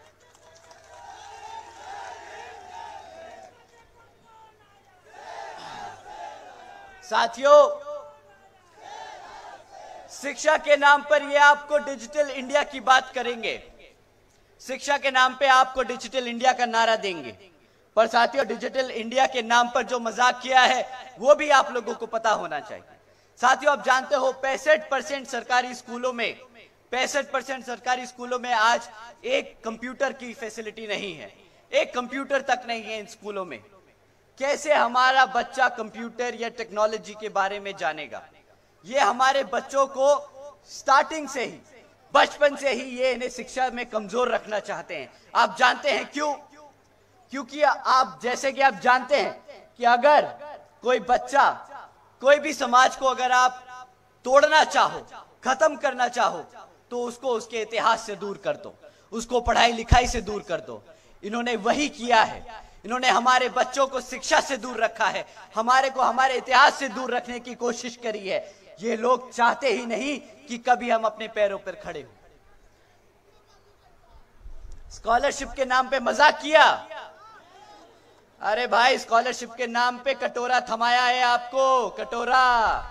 साथियों, शिक्षा के नाम पर ये आपको डिजिटल इंडिया की बात करेंगे, शिक्षा के नाम पे आपको डिजिटल इंडिया का नारा देंगे, पर साथियों, डिजिटल इंडिया के नाम पर जो मजाक किया है वो भी आप लोगों को पता होना चाहिए। साथियों, आप जानते हो 65% सरकारी स्कूलों में 65% सरकारी स्कूलों में आज एक कंप्यूटर की फैसिलिटी नहीं है, एक कंप्यूटर तक नहीं है इन स्कूलों में। कैसे हमारा बच्चा कंप्यूटर या टेक्नोलॉजी के बारे में जानेगा? ये हमारे बच्चों को स्टार्टिंग से ही, बचपन से ही ये इन्हें शिक्षा में कमजोर रखना चाहते हैं। आप जानते हैं क्यों? क्योंकि आप जैसे कि आप जानते हैं कि अगर कोई बच्चा, कोई भी समाज को अगर आप तोड़ना चाहो, खत्म करना चाहो, तो उसको उसके इतिहास से दूर कर दो, उसको पढ़ाई लिखाई से दूर कर दो। इन्होंने वही किया है, इन्होंने हमारे बच्चों को शिक्षा से दूर रखा है, हमारे को हमारे इतिहास से दूर रखने की कोशिश करी है। ये लोग चाहते ही नहीं कि कभी हम अपने पैरों पर खड़े हो। स्कॉलरशिप के नाम पे मजाक किया, अरे भाई स्कॉलरशिप के नाम पे कटोरा थमाया है आपको, कटोरा।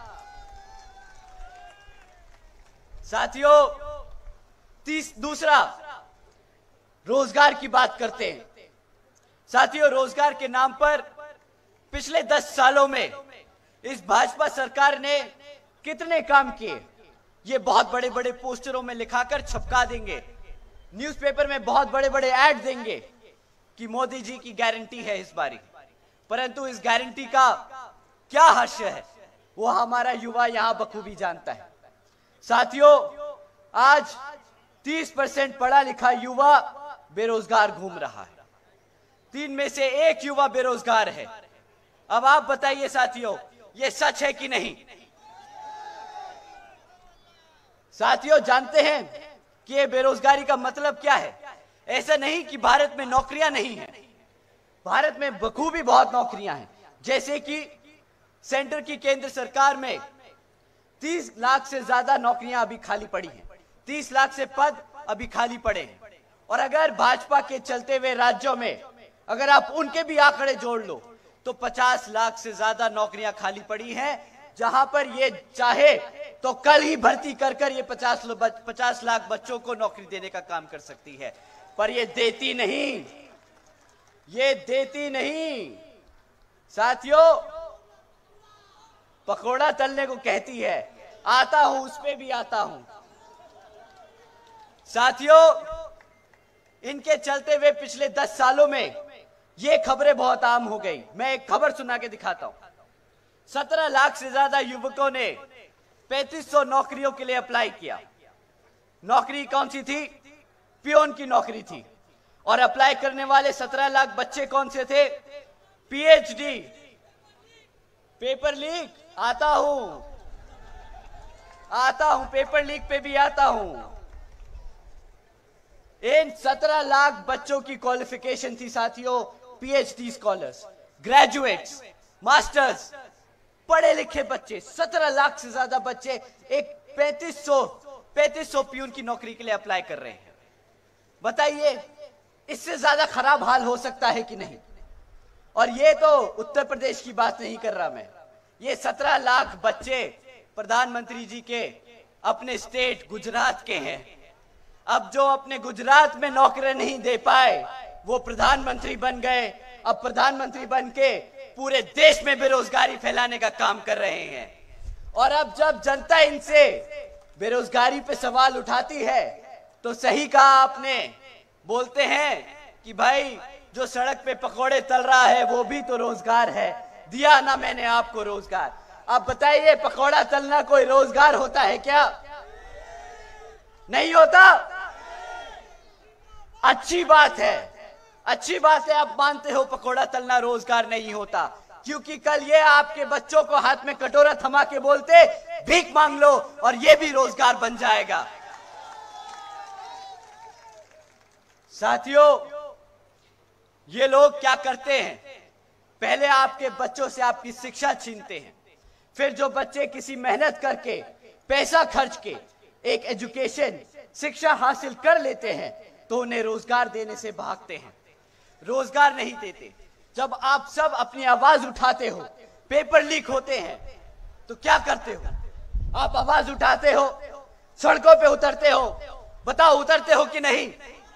साथियों, दूसरा, रोजगार की बात करते हैं। साथियों, रोजगार के नाम पर पिछले 10 सालों में इस भाजपा सरकार ने कितने काम किए, ये बहुत बड़े बड़े पोस्टरों में लिखाकर छपका देंगे, न्यूज़पेपर में बहुत बड़े बड़े ऐड देंगे कि मोदी जी की गारंटी है इस बारी, परंतु इस गारंटी का क्या हास्य है वो हमारा युवा यहां बखूबी जानता है। साथियों, आज 30% पढ़ा लिखा युवा बेरोजगार घूम रहा है, 3 में से 1 युवा बेरोजगार है। अब आप बताइए साथियों, ये सच है कि नहीं? साथियों, जानते हैं कि ये बेरोजगारी का मतलब क्या है? ऐसा नहीं कि भारत में नौकरियां नहीं हैं, भारत में बखूबी बहुत नौकरियां हैं। जैसे कि सेंटर की केंद्र सरकार में 30 लाख से ज्यादा नौकरियां अभी खाली पड़ी हैं, 30 लाख से पद अभी खाली पड़े हैं। और अगर भाजपा के चलते हुए राज्यों में अगर आप उनके भी आंकड़े जोड़ लो तो 50 लाख से ज्यादा नौकरियां खाली पड़ी हैं, जहां पर ये चाहे तो कल ही भर्ती कर कर ये 50 लाख बच्चों को नौकरी देने का काम कर सकती है, पर ये देती नहीं, ये देती नहीं। साथियों, पकोड़ा तलने को कहती है, आता हूं, उस पे भी आता हूं। साथियों, इनके चलते हुए पिछले 10 सालों में ये खबरें बहुत आम हो गई। मैं एक खबर सुना के दिखाता हूं। 17 लाख से ज्यादा युवकों ने 3500 नौकरियों के लिए अप्लाई किया। नौकरी कौन सी थी? पियोन की नौकरी थी। और अप्लाई करने वाले 17 लाख बच्चे कौन से थे? पीएचडी। पेपर लीक, आता हूं, पेपर लीक पे भी आता हूं। इन 17 लाख बच्चों की क्वालिफिकेशन थी साथियों, पीएचडी स्कॉलर्स, ग्रेजुएट्स, मास्टर्स, पढ़े लिखे बच्चे। 17 लाख से ज्यादा बच्चे एक 3500 पियून की नौकरी के लिए अप्लाई कर रहे हैं। बताइए, इससे ज्यादा खराब हाल हो सकता है कि नहीं? और ये तो उत्तर प्रदेश की बात नहीं कर रहा मैं, ये 17 लाख बच्चे प्रधानमंत्री जी के अपने स्टेट गुजरात के हैं। अब जो अपने गुजरात में नौकरी नहीं दे पाए वो प्रधानमंत्री बन गए। अब प्रधानमंत्री बन के पूरे देश में बेरोजगारी फैलाने का काम कर रहे हैं। और अब जब जनता इनसे बेरोजगारी पे सवाल उठाती है तो सही कहा आपने, बोलते हैं कि भाई जो सड़क पे पकोड़े तल रहा है वो भी तो रोजगार है, दिया ना मैंने आपको रोजगार। अब बताइए, पकोड़ा तलना कोई रोजगार होता है क्या? नहीं होता। अच्छी बात है, अच्छी बात है, आप मानते हो पकोड़ा तलना रोजगार नहीं होता, क्योंकि कल ये आपके बच्चों को हाथ में कटोरा थमा के बोलते भीख मांग लो और ये भी रोजगार बन जाएगा। साथियों, ये लोग क्या करते हैं? पहले आपके बच्चों से आपकी शिक्षा छीनते हैं, फिर जो बच्चे किसी मेहनत करके पैसा खर्च के एक एजुकेशन शिक्षा हासिल कर लेते हैं तो उन्हें रोजगार देने से भागते हैं, रोजगार नहीं देते। जब आप सब अपनी आवाज उठाते हो, पेपर लीक होते हैं, तो क्या करते हो? आप आवाज उठाते हो, सड़कों पे उतरते हो। बताओ, उतरते हो कि नहीं?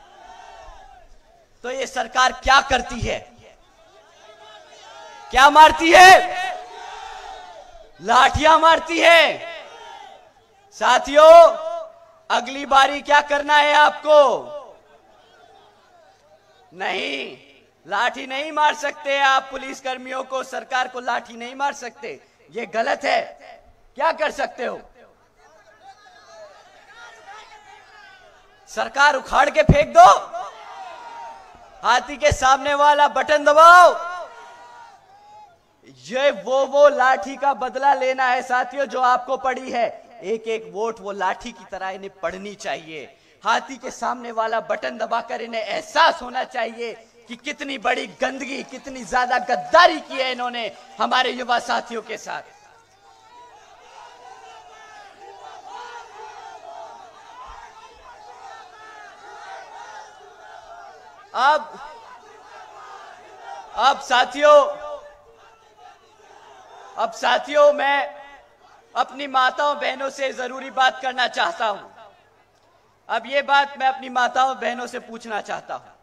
तो ये सरकार क्या करती है? क्या मारती है? लाठियां मारती है। साथियों, अगली बारी क्या करना है आपको? नहीं, लाठी नहीं मार सकते आप पुलिस कर्मियों को, सरकार को लाठी नहीं मार सकते, ये गलत है। क्या कर सकते हो? सरकार उखाड़ के फेंक दो, हाथी के सामने वाला बटन दबाओ। ये वो लाठी का बदला लेना है साथियों जो आपको पड़ी है। एक एक वोट वो लाठी की तरह इन्हें पड़नी चाहिए। हाथी के सामने वाला बटन दबाकर इन्हें एहसास होना चाहिए कि कितनी बड़ी गंदगी, कितनी ज्यादा गद्दारी की है इन्होंने हमारे युवा साथियों के साथ। अब साथियों मैं अपनी माताओं बहनों से जरूरी बात करना चाहता हूं। अब ये बात मैं अपनी माताओं बहनों से पूछना चाहता हूं।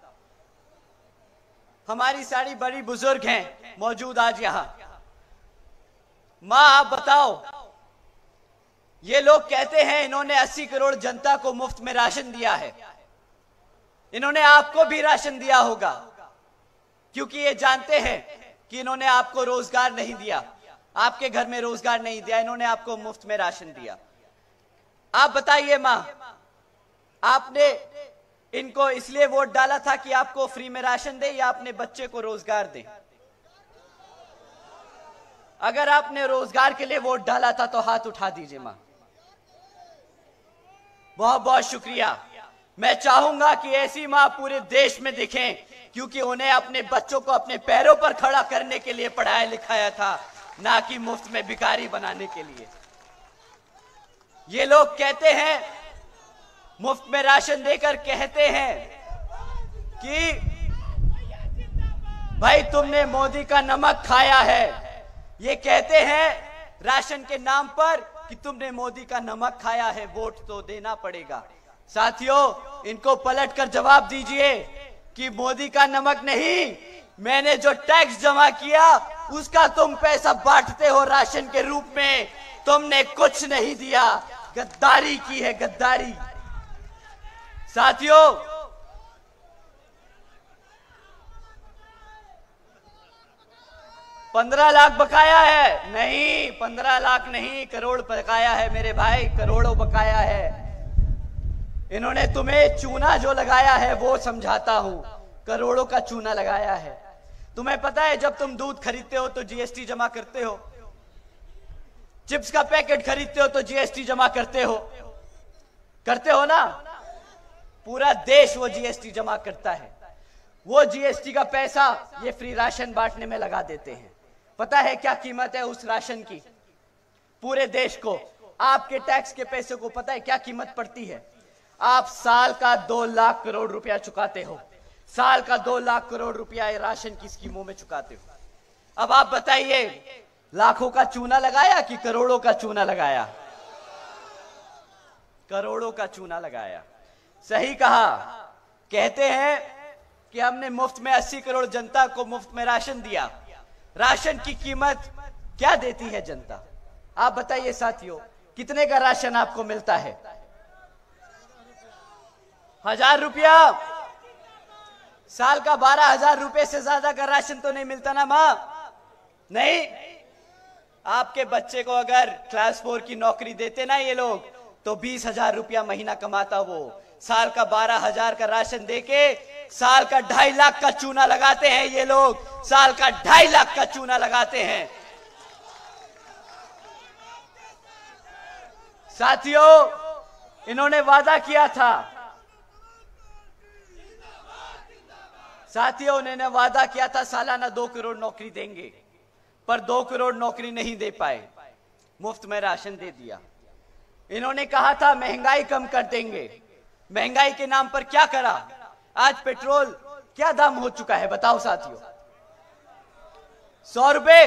हमारी सारी बड़ी बुजुर्ग हैं मौजूद आज यहां। मां, आप बताओ, ये लोग कहते हैं इन्होंने 80 करोड़ जनता को मुफ्त में राशन दिया है। इन्होंने आपको भी राशन दिया होगा, क्योंकि ये जानते हैं कि इन्होंने आपको रोजगार नहीं दिया, आपके घर में रोजगार नहीं दिया, इन्होंने आपको मुफ्त में राशन दिया। आप बताइए मां, आपने इनको इसलिए वोट डाला था कि आपको फ्री में राशन दे या अपने बच्चे को रोजगार दे? अगर आपने रोजगार के लिए वोट डाला था तो हाथ उठा दीजिए मां। बहुत बहुत शुक्रिया। मैं चाहूंगा कि ऐसी मां पूरे देश में दिखें, क्योंकि उन्हें अपने बच्चों को अपने पैरों पर खड़ा करने के लिए पढ़ाया लिखाया था, ना कि मुफ्त में भिखारी बनाने के लिए। ये लोग कहते हैं, मुफ्त में राशन देकर कहते हैं कि भाई तुमने मोदी का नमक खाया है। ये कहते हैं राशन के नाम पर कि तुमने मोदी का नमक खाया है, वोट तो देना पड़ेगा। साथियों, इनको पलट कर जवाब दीजिए कि मोदी का नमक नहीं, मैंने जो टैक्स जमा किया उसका तुम पैसा बांटते हो राशन के रूप में, तुमने कुछ नहीं दिया। गद्दारी की है, गद्दारी। साथियों, $15 लाख बकाया है। नहीं, 15 लाख नहीं, करोड़ बकाया है मेरे भाई, करोड़ों बकाया है। इन्होंने तुम्हें चूना जो लगाया है वो समझाता हूं, करोड़ों का चूना लगाया है। तुम्हें पता है जब तुम दूध खरीदते हो तो जीएसटी जमा करते हो, चिप्स का पैकेट खरीदते हो तो जीएसटी जमा करते हो ना? पूरा देश वो जीएसटी जमा करता है। वो जीएसटी का पैसा ये फ्री राशन बांटने में लगा देते हैं। पता है क्या कीमत है उस राशन की? पूरे देश को, आपके टैक्स के पैसे को पता है क्या कीमत पड़ती है? आप साल का 2 लाख करोड़ रुपया चुकाते हो, साल का 2 लाख करोड़ रुपया राशन की स्कीमों में चुकाते हो। अब आप बताइए, लाखों का चूना लगाया कि करोड़ों का चूना लगाया? करोड़ों का चूना लगाया। सही कहा। कहते हैं कि हमने मुफ्त में 80 करोड़ जनता को मुफ्त में राशन दिया। राशन की कीमत क्या देती है जनता? आप बताइए साथियों, कितने का राशन आपको मिलता है? 1000 रुपया। साल का 12,000 रुपए से ज्यादा का राशन तो नहीं मिलता ना मां? नहीं। आपके बच्चे को अगर क्लास 4 की नौकरी देते ना ये लोग, तो 20,000 रुपया महीना कमाता वो। साल का 12,000 का राशन देके साल का 2.5 लाख का चूना लगाते हैं ये लोग, साल का 2.5 लाख का चूना लगाते हैं। साथियों, इन्होंने वादा किया था, साथियों उन्होंने वादा किया था सालाना 2 करोड़ नौकरी देंगे, पर 2 करोड़ नौकरी नहीं दे पाए, मुफ्त में राशन दे दिया। इन्होंने कहा था महंगाई कम कर देंगे, महंगाई के नाम पर क्या करा? आज पेट्रोल क्या दाम हो चुका है बताओ साथियों? 100 रुपए।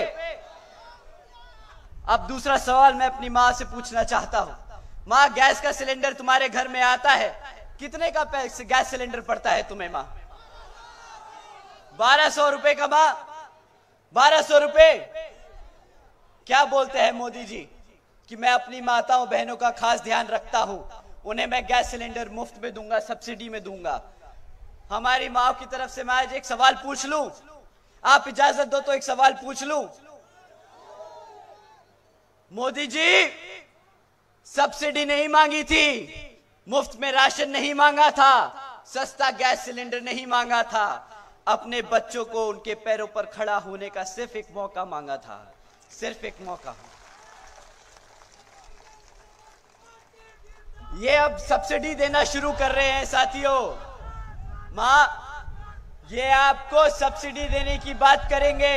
अब दूसरा सवाल मैं अपनी मां से पूछना चाहता हूं, मां गैस का सिलेंडर तुम्हारे घर में आता है, कितने का गैस सिलेंडर पड़ता है तुम्हें मां? 1200 रुपए का मां, 1200 रुपए। क्या बोलते हैं मोदी जी कि मैं अपनी माताओं बहनों का खास ध्यान रखता हूं, उन्हें मैं गैस सिलेंडर मुफ्त में दूंगा, सब्सिडी में दूंगा। हमारी माओ की तरफ से मैं आज एक सवाल पूछ लूं, आप इजाजत दो तो एक सवाल पूछ लूं। मोदी जी सब्सिडी नहीं मांगी थी, मुफ्त में राशन नहीं मांगा था, सस्ता गैस सिलेंडर नहीं मांगा था, अपने बच्चों को उनके पैरों पर खड़ा होने का सिर्फ एक मौका मांगा था, सिर्फ एक मौका। ये अब सब्सिडी देना शुरू कर रहे हैं साथियों। मां, ये आपको सब्सिडी देने की बात करेंगे।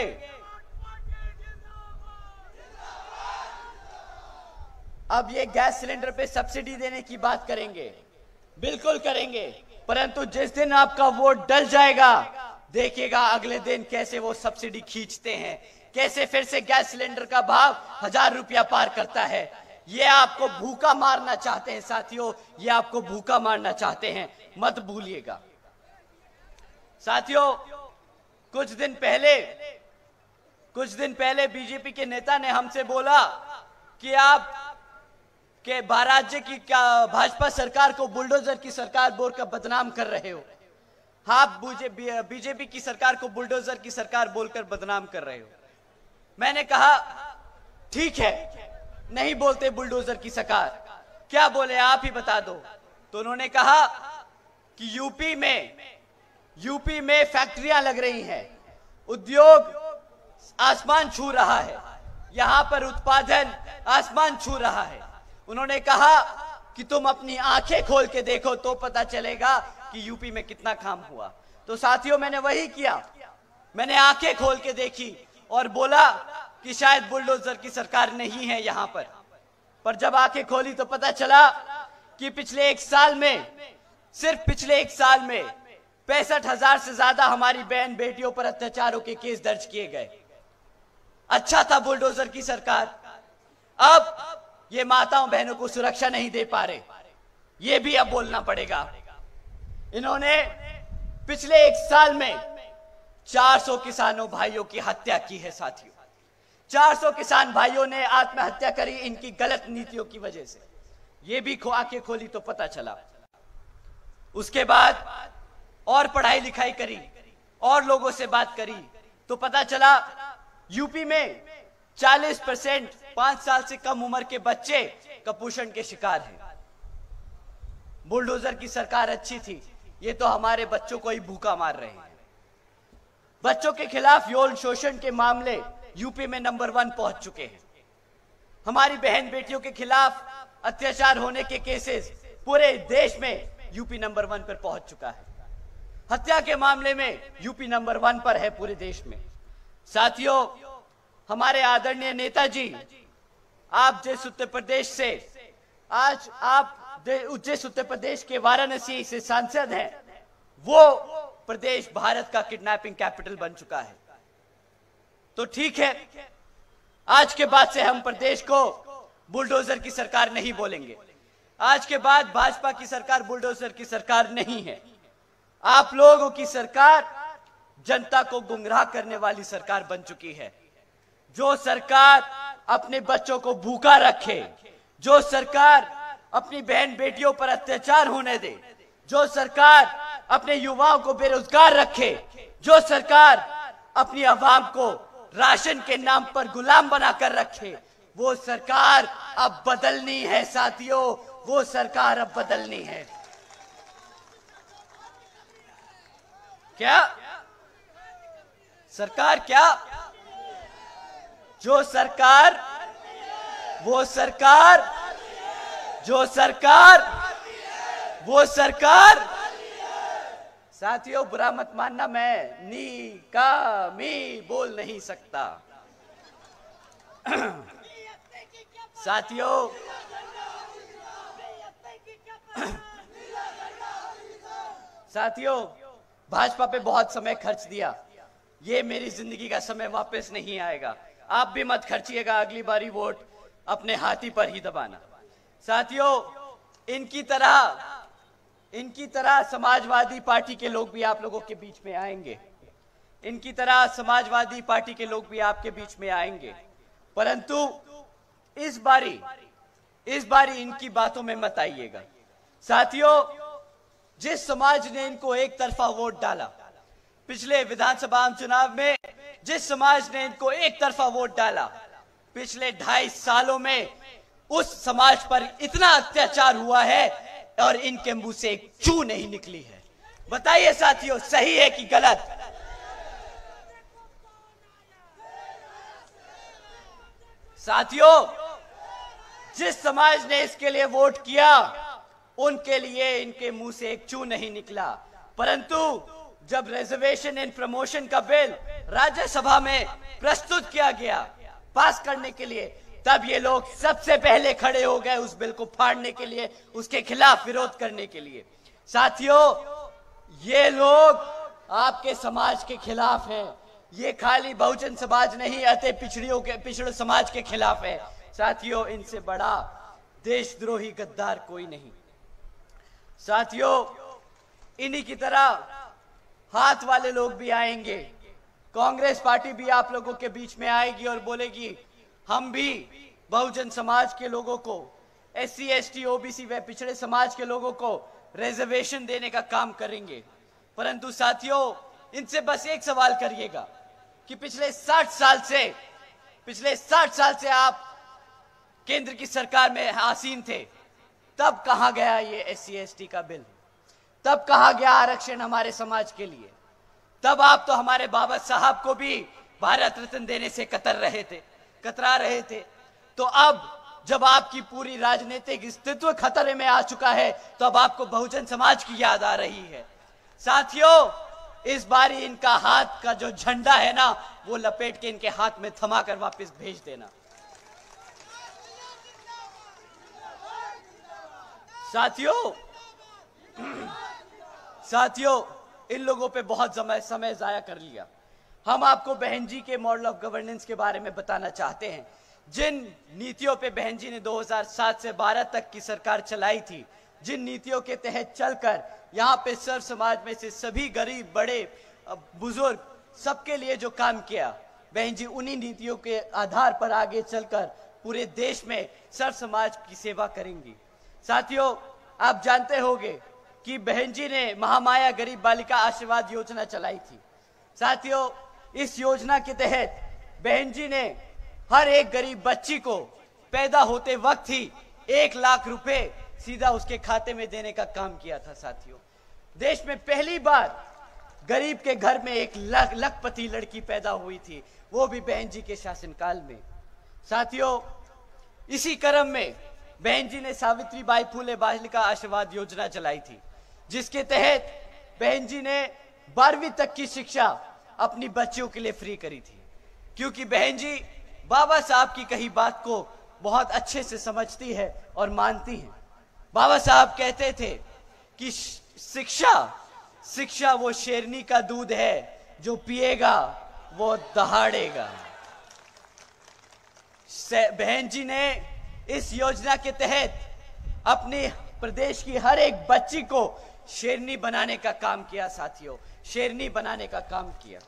अब ये गैस सिलेंडर पे सब्सिडी देने की बात करेंगे, बिल्कुल करेंगे, परंतु जिस दिन आपका वोट डल जाएगा, देखिएगा अगले दिन कैसे वो सब्सिडी खींचते हैं, कैसे फिर से गैस सिलेंडर का भाव 1000 रुपया पार करता है। ये आपको भूखा मारना चाहते हैं साथियों, ये आपको भूखा मारना चाहते हैं, मत भूलिएगा। साथियों, कुछ दिन पहले बीजेपी के नेता ने हमसे बोला कि आप के राज्य की भाजपा सरकार को बुलडोजर की सरकार बोलकर बदनाम कर रहे हो। आप बीजेपी की सरकार को बुलडोजर की सरकार बोलकर बदनाम कर रहे हो। मैंने कहा ठीक है, नहीं बोलते बुलडोजर की सरकार, क्या बोले आप ही बता दो। तो उन्होंने कहा कि यूपी में फैक्ट्रियां लग रही हैं, उद्योग आसमान छू रहा है, यहां पर उत्पादन आसमान छू रहा है। उन्होंने कहा कि तुम अपनी आंखें खोल के देखो तो पता चलेगा कि यूपी में कितना काम हुआ। तो साथियों, मैंने वही किया, मैंने आंखें खोल के देखी और बोला कि शायद बुलडोजर की सरकार नहीं है यहां पर जब आंखें खोली तो पता चला कि पिछले 1 साल में, सिर्फ पिछले 1 साल में 65,000 से ज्यादा हमारी बहन बेटियों पर अत्याचारों के केस दर्ज किए गए। अच्छा था बुलडोजर की सरकार। अब ये माताओं बहनों को सुरक्षा नहीं दे पा रहे, ये भी अब बोलना पड़ेगा। इन्होंने पिछले 1 साल में 400 किसानों भाइयों की हत्या की है साथियों। 400 किसान भाइयों ने आत्महत्या करी इनकी गलत नीतियों की वजह से। ये भी आंखें खोली तो पता चला। उसके बाद और पढ़ाई लिखाई करी और लोगों से बात करी तो पता चला यूपी में 40% 5 साल से कम उम्र के बच्चे कुपोषण के शिकार हैं। बुलडोजर की सरकार अच्छी थी, ये तो हमारे बच्चों को ही भूखा मार रहे हैं। बच्चों के खिलाफ यौन शोषण के मामले यूपी में नंबर 1 पहुंच चुके हैं। हमारी बहन बेटियों के खिलाफ अत्याचार होने के केसेस पूरे देश में यूपी नंबर 1 पर पहुंच चुका है। हत्या के मामले में यूपी नंबर 1 पर है पूरे देश में। साथियों, हमारे आदरणीय नेताजी, आप जिस उत्तर प्रदेश से आज आप जिस उत्तर प्रदेश के वाराणसी से सांसद हैं, वो प्रदेश भारत का किडनैपिंग कैपिटल बन चुका है। तो ठीक है, आज के बाद से हम प्रदेश को बुलडोजर की सरकार नहीं बोलेंगे। आज के बाद भाजपा की सरकार बुलडोजर की सरकार नहीं है। आप लोगों की सरकार जनता को गुमराह करने वाली सरकार बन चुकी है। जो सरकार अपने बच्चों को भूखा रखे, जो सरकार अपनी बहन बेटियों पर अत्याचार होने दे, जो सरकार अपने युवाओं को बेरोजगार रखे, जो सरकार अपनी आवाम को राशन के नाम पर गुलाम बनाकर रखे, वो सरकार अब बदलनी है साथियों, वो सरकार अब बदलनी है। क्या सरकार? क्या जो सरकार, वो सरकार, जो सरकार, वो सरकार। साथियों, बुरा मत मानना, मैं नी का मी बोल नहीं सकता। साथियों, साथियों, भाजपा पे बहुत समय खर्च दिया, ये मेरी जिंदगी का समय वापस नहीं आएगा। आप भी मत खर्चिएगा, अगली बारी वोट अपने हाथी पर ही दबाना। साथियों, इनकी तरह समाजवादी पार्टी के लोग भी आप लोगों के बीच में आएंगे। इनकी तरह समाजवादी पार्टी के लोग भी आपके बीच में आएंगे, परंतु इस बारी इनकी बातों में मत आइएगा। साथियों, जिस समाज ने इनको एक तरफा वोट डाला पिछले विधानसभा चुनाव में, जिस समाज ने इनको एक तरफा वोट डाला पिछले 2.5 सालों में, उस समाज पर इतना अत्याचार हुआ है और इनके मुंह से एक चू नहीं निकली है। बताइए साथियों, सही है कि गलत? साथियों, जिस समाज ने इसके लिए वोट किया उनके लिए इनके मुंह से एक चू नहीं निकला, परंतु जब रिजर्वेशन एंड प्रमोशन का बिल राज्यसभा में प्रस्तुत किया गया पास करने के लिए, तब ये लोग सबसे पहले खड़े हो गए उस बिल को फाड़ने के लिए, उसके खिलाफ विरोध करने के लिए। साथियों, ये लोग आपके समाज के खिलाफ हैं। ये खाली बहुजन समाज नहीं, अति पिछड़े समाज के खिलाफ है। साथियों, इनसे बड़ा देशद्रोही गद्दार कोई नहीं। साथियों, इन्हीं की तरह हाथ वाले लोग भी आएंगे। कांग्रेस पार्टी भी आप लोगों के बीच में आएगी और बोलेगी हम भी बहुजन समाज के लोगों को, SC ST OBC व पिछड़े समाज के लोगों को रिजर्वेशन देने का काम करेंगे। परंतु साथियों, इनसे बस एक सवाल करिएगा कि पिछले 60 साल से आप केंद्र की सरकार में आसीन थे, तब कहां गया ये SC ST का बिल? तब कहां गया आरक्षण हमारे समाज के लिए? तब आप तो हमारे बाबा साहब को भी भारत रत्न देने से कतरा रहे थे। तो अब जब आपकी पूरी राजनीतिक अस्तित्व खतरे में आ चुका है, तो अब आपको बहुजन समाज की याद आ रही है। साथियों, इस बारी इनका हाथ का जो झंडा है ना, वो लपेट के इनके हाथ में थमाकर वापस भेज देना। साथियों, इन लोगों पे बहुत समय जाया कर लिया। हम आपको बहन जी के मॉडल ऑफ गवर्नेंस के बारे में बताना चाहते हैं जिन नीतियों पे बहन जी ने 2007 से 12 तक की सरकार चलाई थी, जिन नीतियों के तहत चलकर यहाँ पे सर्व समाज में से सभी गरीब बड़े बुजुर्ग सबके लिए जो काम किया, बहन जी उन्हीं नीतियों के आधार पर आगे चलकर पूरे देश में सर्व समाज की सेवा करेंगी। साथियों, आप जानते होंगे कि बहन जी ने महामाया गरीब बालिका आशीर्वाद योजना चलाई थी। साथियों, इस योजना के तहत बहन जी ने हर एक गरीब बच्ची को पैदा होते वक्त ही 1 लाख रुपए सीधा उसके खाते में देने का काम किया था। साथियों, देश में पहली बार गरीब के घर में 1 लखपति लड़की पैदा हुई थी, वो भी बहन जी के शासनकाल में। साथियों, इसी क्रम में बहन जी ने सावित्रीबाई फुले बालिका आशीर्वाद योजना चलाई थी, जिसके तहत बहन जी ने 12वीं तक की शिक्षा अपनी बच्चियों के लिए फ्री करी थी, क्योंकि बहन जी बाबा साहब की कही बात को बहुत अच्छे से समझती है और मानती है। बाबा साहब कहते थे कि शिक्षा वो शेरनी का दूध है, जो पिएगा वो दहाड़ेगा। बहन जी ने इस योजना के तहत अपने प्रदेश की हर एक बच्ची को शेरनी बनाने का काम किया। साथियों, शेरनी बनाने का काम किया।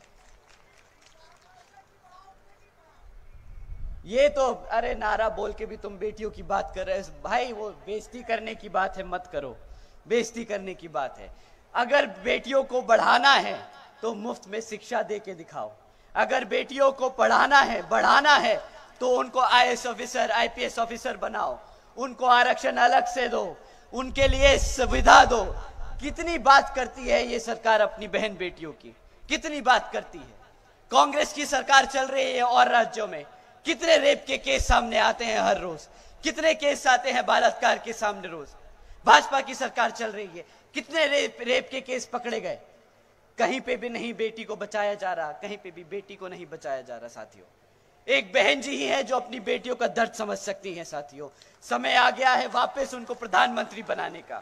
ये तो अरे नारा बोल के भी तुम बेटियों की बात कर रहे हो भाई, वो बेइज्जती करने की बात है, मत करो, बेइज्जती करने की बात है। अगर बेटियों को बढ़ाना है तो मुफ्त में शिक्षा दे के दिखाओ। अगर बेटियों को पढ़ाना है, बढ़ाना है, तो उनको IAS ऑफिसर, IPS ऑफिसर बनाओ, उनको आरक्षण अलग से दो, उनके लिए सुविधा दो। कितनी बात करती है ये सरकार अपनी बहन बेटियों की, कितनी बात करती है। कांग्रेस की सरकार चल रही है और राज्यों में कितने रेप के केस सामने आते हैं हर रोज, कितने केस आते हैं बलात्कार के सामने रोज। भाजपा की सरकार चल रही है, कितने रेप के केस पकड़े गए। कहीं पे भी नहीं बेटी को बचाया जा रहा, कहीं पे भी बेटी को नहीं बचाया जा रहा। साथियों, एक बहन जी ही है जो अपनी बेटियों का दर्द समझ सकती हैं। साथियों, समय आ गया है वापस उनको प्रधानमंत्री बनाने का।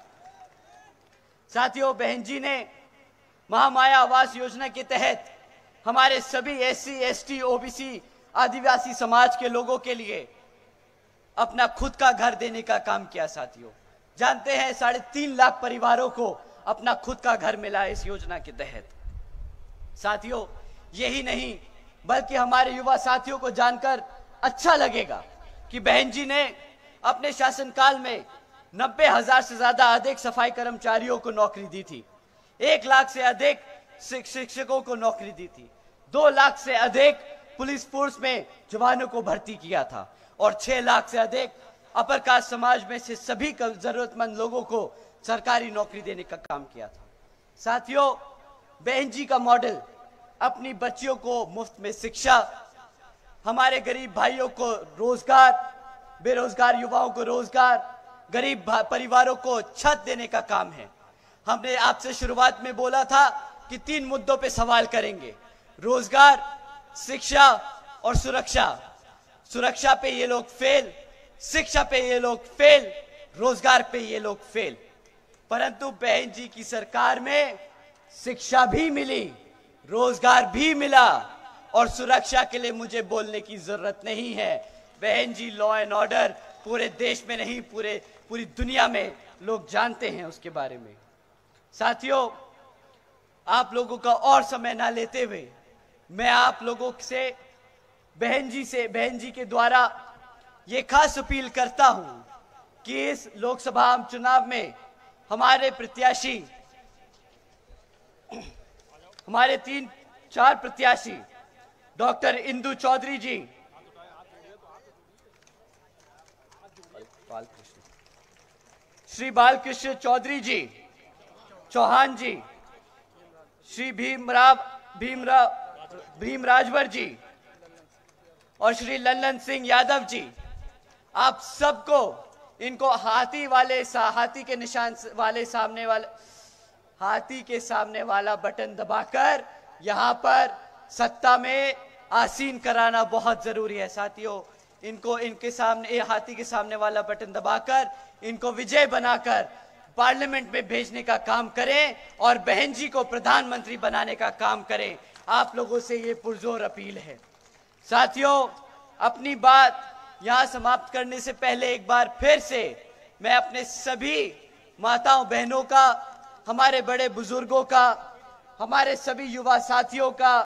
साथियों, बहन जी ने महामाया आवास योजना के तहत हमारे सभी SC, ST, OBC आदिवासी समाज के लोगों के लिए अपना खुद का घर देने का काम किया। साथियों, जानते हैं 3.5 लाख परिवारों को अपना खुद का घर मिला इस योजना के तहत। साथियों, यही नहीं बल्कि हमारे युवा साथियों को जानकर अच्छा लगेगा कि बहन जी ने अपने शासनकाल में 90,000 से ज्यादा अधिक सफाई कर्मचारियों को नौकरी दी थी, 1 लाख से अधिक शिक्षकों को नौकरी दी थी, 2 लाख से अधिक पुलिस फोर्स में जवानों को भर्ती किया था और 6 लाख से अधिक अपर कास्ट समाज में से सभी जरूरतमंद लोगों को सरकारी नौकरी देने का काम किया था। साथियों, बहन जी का मॉडल अपनी बच्चियों को मुफ्त में शिक्षा, हमारे गरीब भाइयों को रोजगार, बेरोजगार युवाओं को रोजगार, गरीब परिवारों को छत देने का काम है। हमने आपसे शुरुआत में बोला था कि 3 मुद्दों पे सवाल करेंगे, रोजगार, शिक्षा और सुरक्षा। सुरक्षा पे ये लोग फेल, शिक्षा पे ये लोग फेल, रोजगार पे ये लोग फेल। परंतु बहन जी की सरकार में शिक्षा भी मिली, रोजगार भी मिला और सुरक्षा के लिए मुझे बोलने की जरूरत नहीं है। बहन जी लॉ एंड ऑर्डर पूरे देश में नहीं, पूरी दुनिया में लोग जानते हैं उसके बारे में। साथियों, आप लोगों का और समय ना लेते हुए मैं आप लोगों से बहन जी के द्वारा ये खास अपील करता हूं कि इस लोकसभा चुनाव में हमारे प्रत्याशी, हमारे 3-4 प्रत्याशी डॉक्टर इंदु चौधरी जी, श्री बालकृष्ण चौधरी जी, चौहान जी, श्री भीमराजवर जी और श्री लल्लन सिंह यादव जी, आप सबको इनको हाथी के निशान वाले हाथी के सामने वाला बटन दबाकर यहाँ पर सत्ता में आसीन कराना बहुत जरूरी है। साथियों, इनको इनके सामने हाथी के सामने वाला बटन दबाकर इनको विजय बनाकर पार्लियामेंट में भेजने का काम करें और बहन जी को प्रधानमंत्री बनाने का काम करें। आप लोगों से ये पुरजोर अपील है। साथियों, अपनी बात यहाँ समाप्त करने से पहले एक बार फिर से मैं अपने सभी माताओं बहनों का, हमारे बड़े बुजुर्गों का, हमारे सभी युवा साथियों का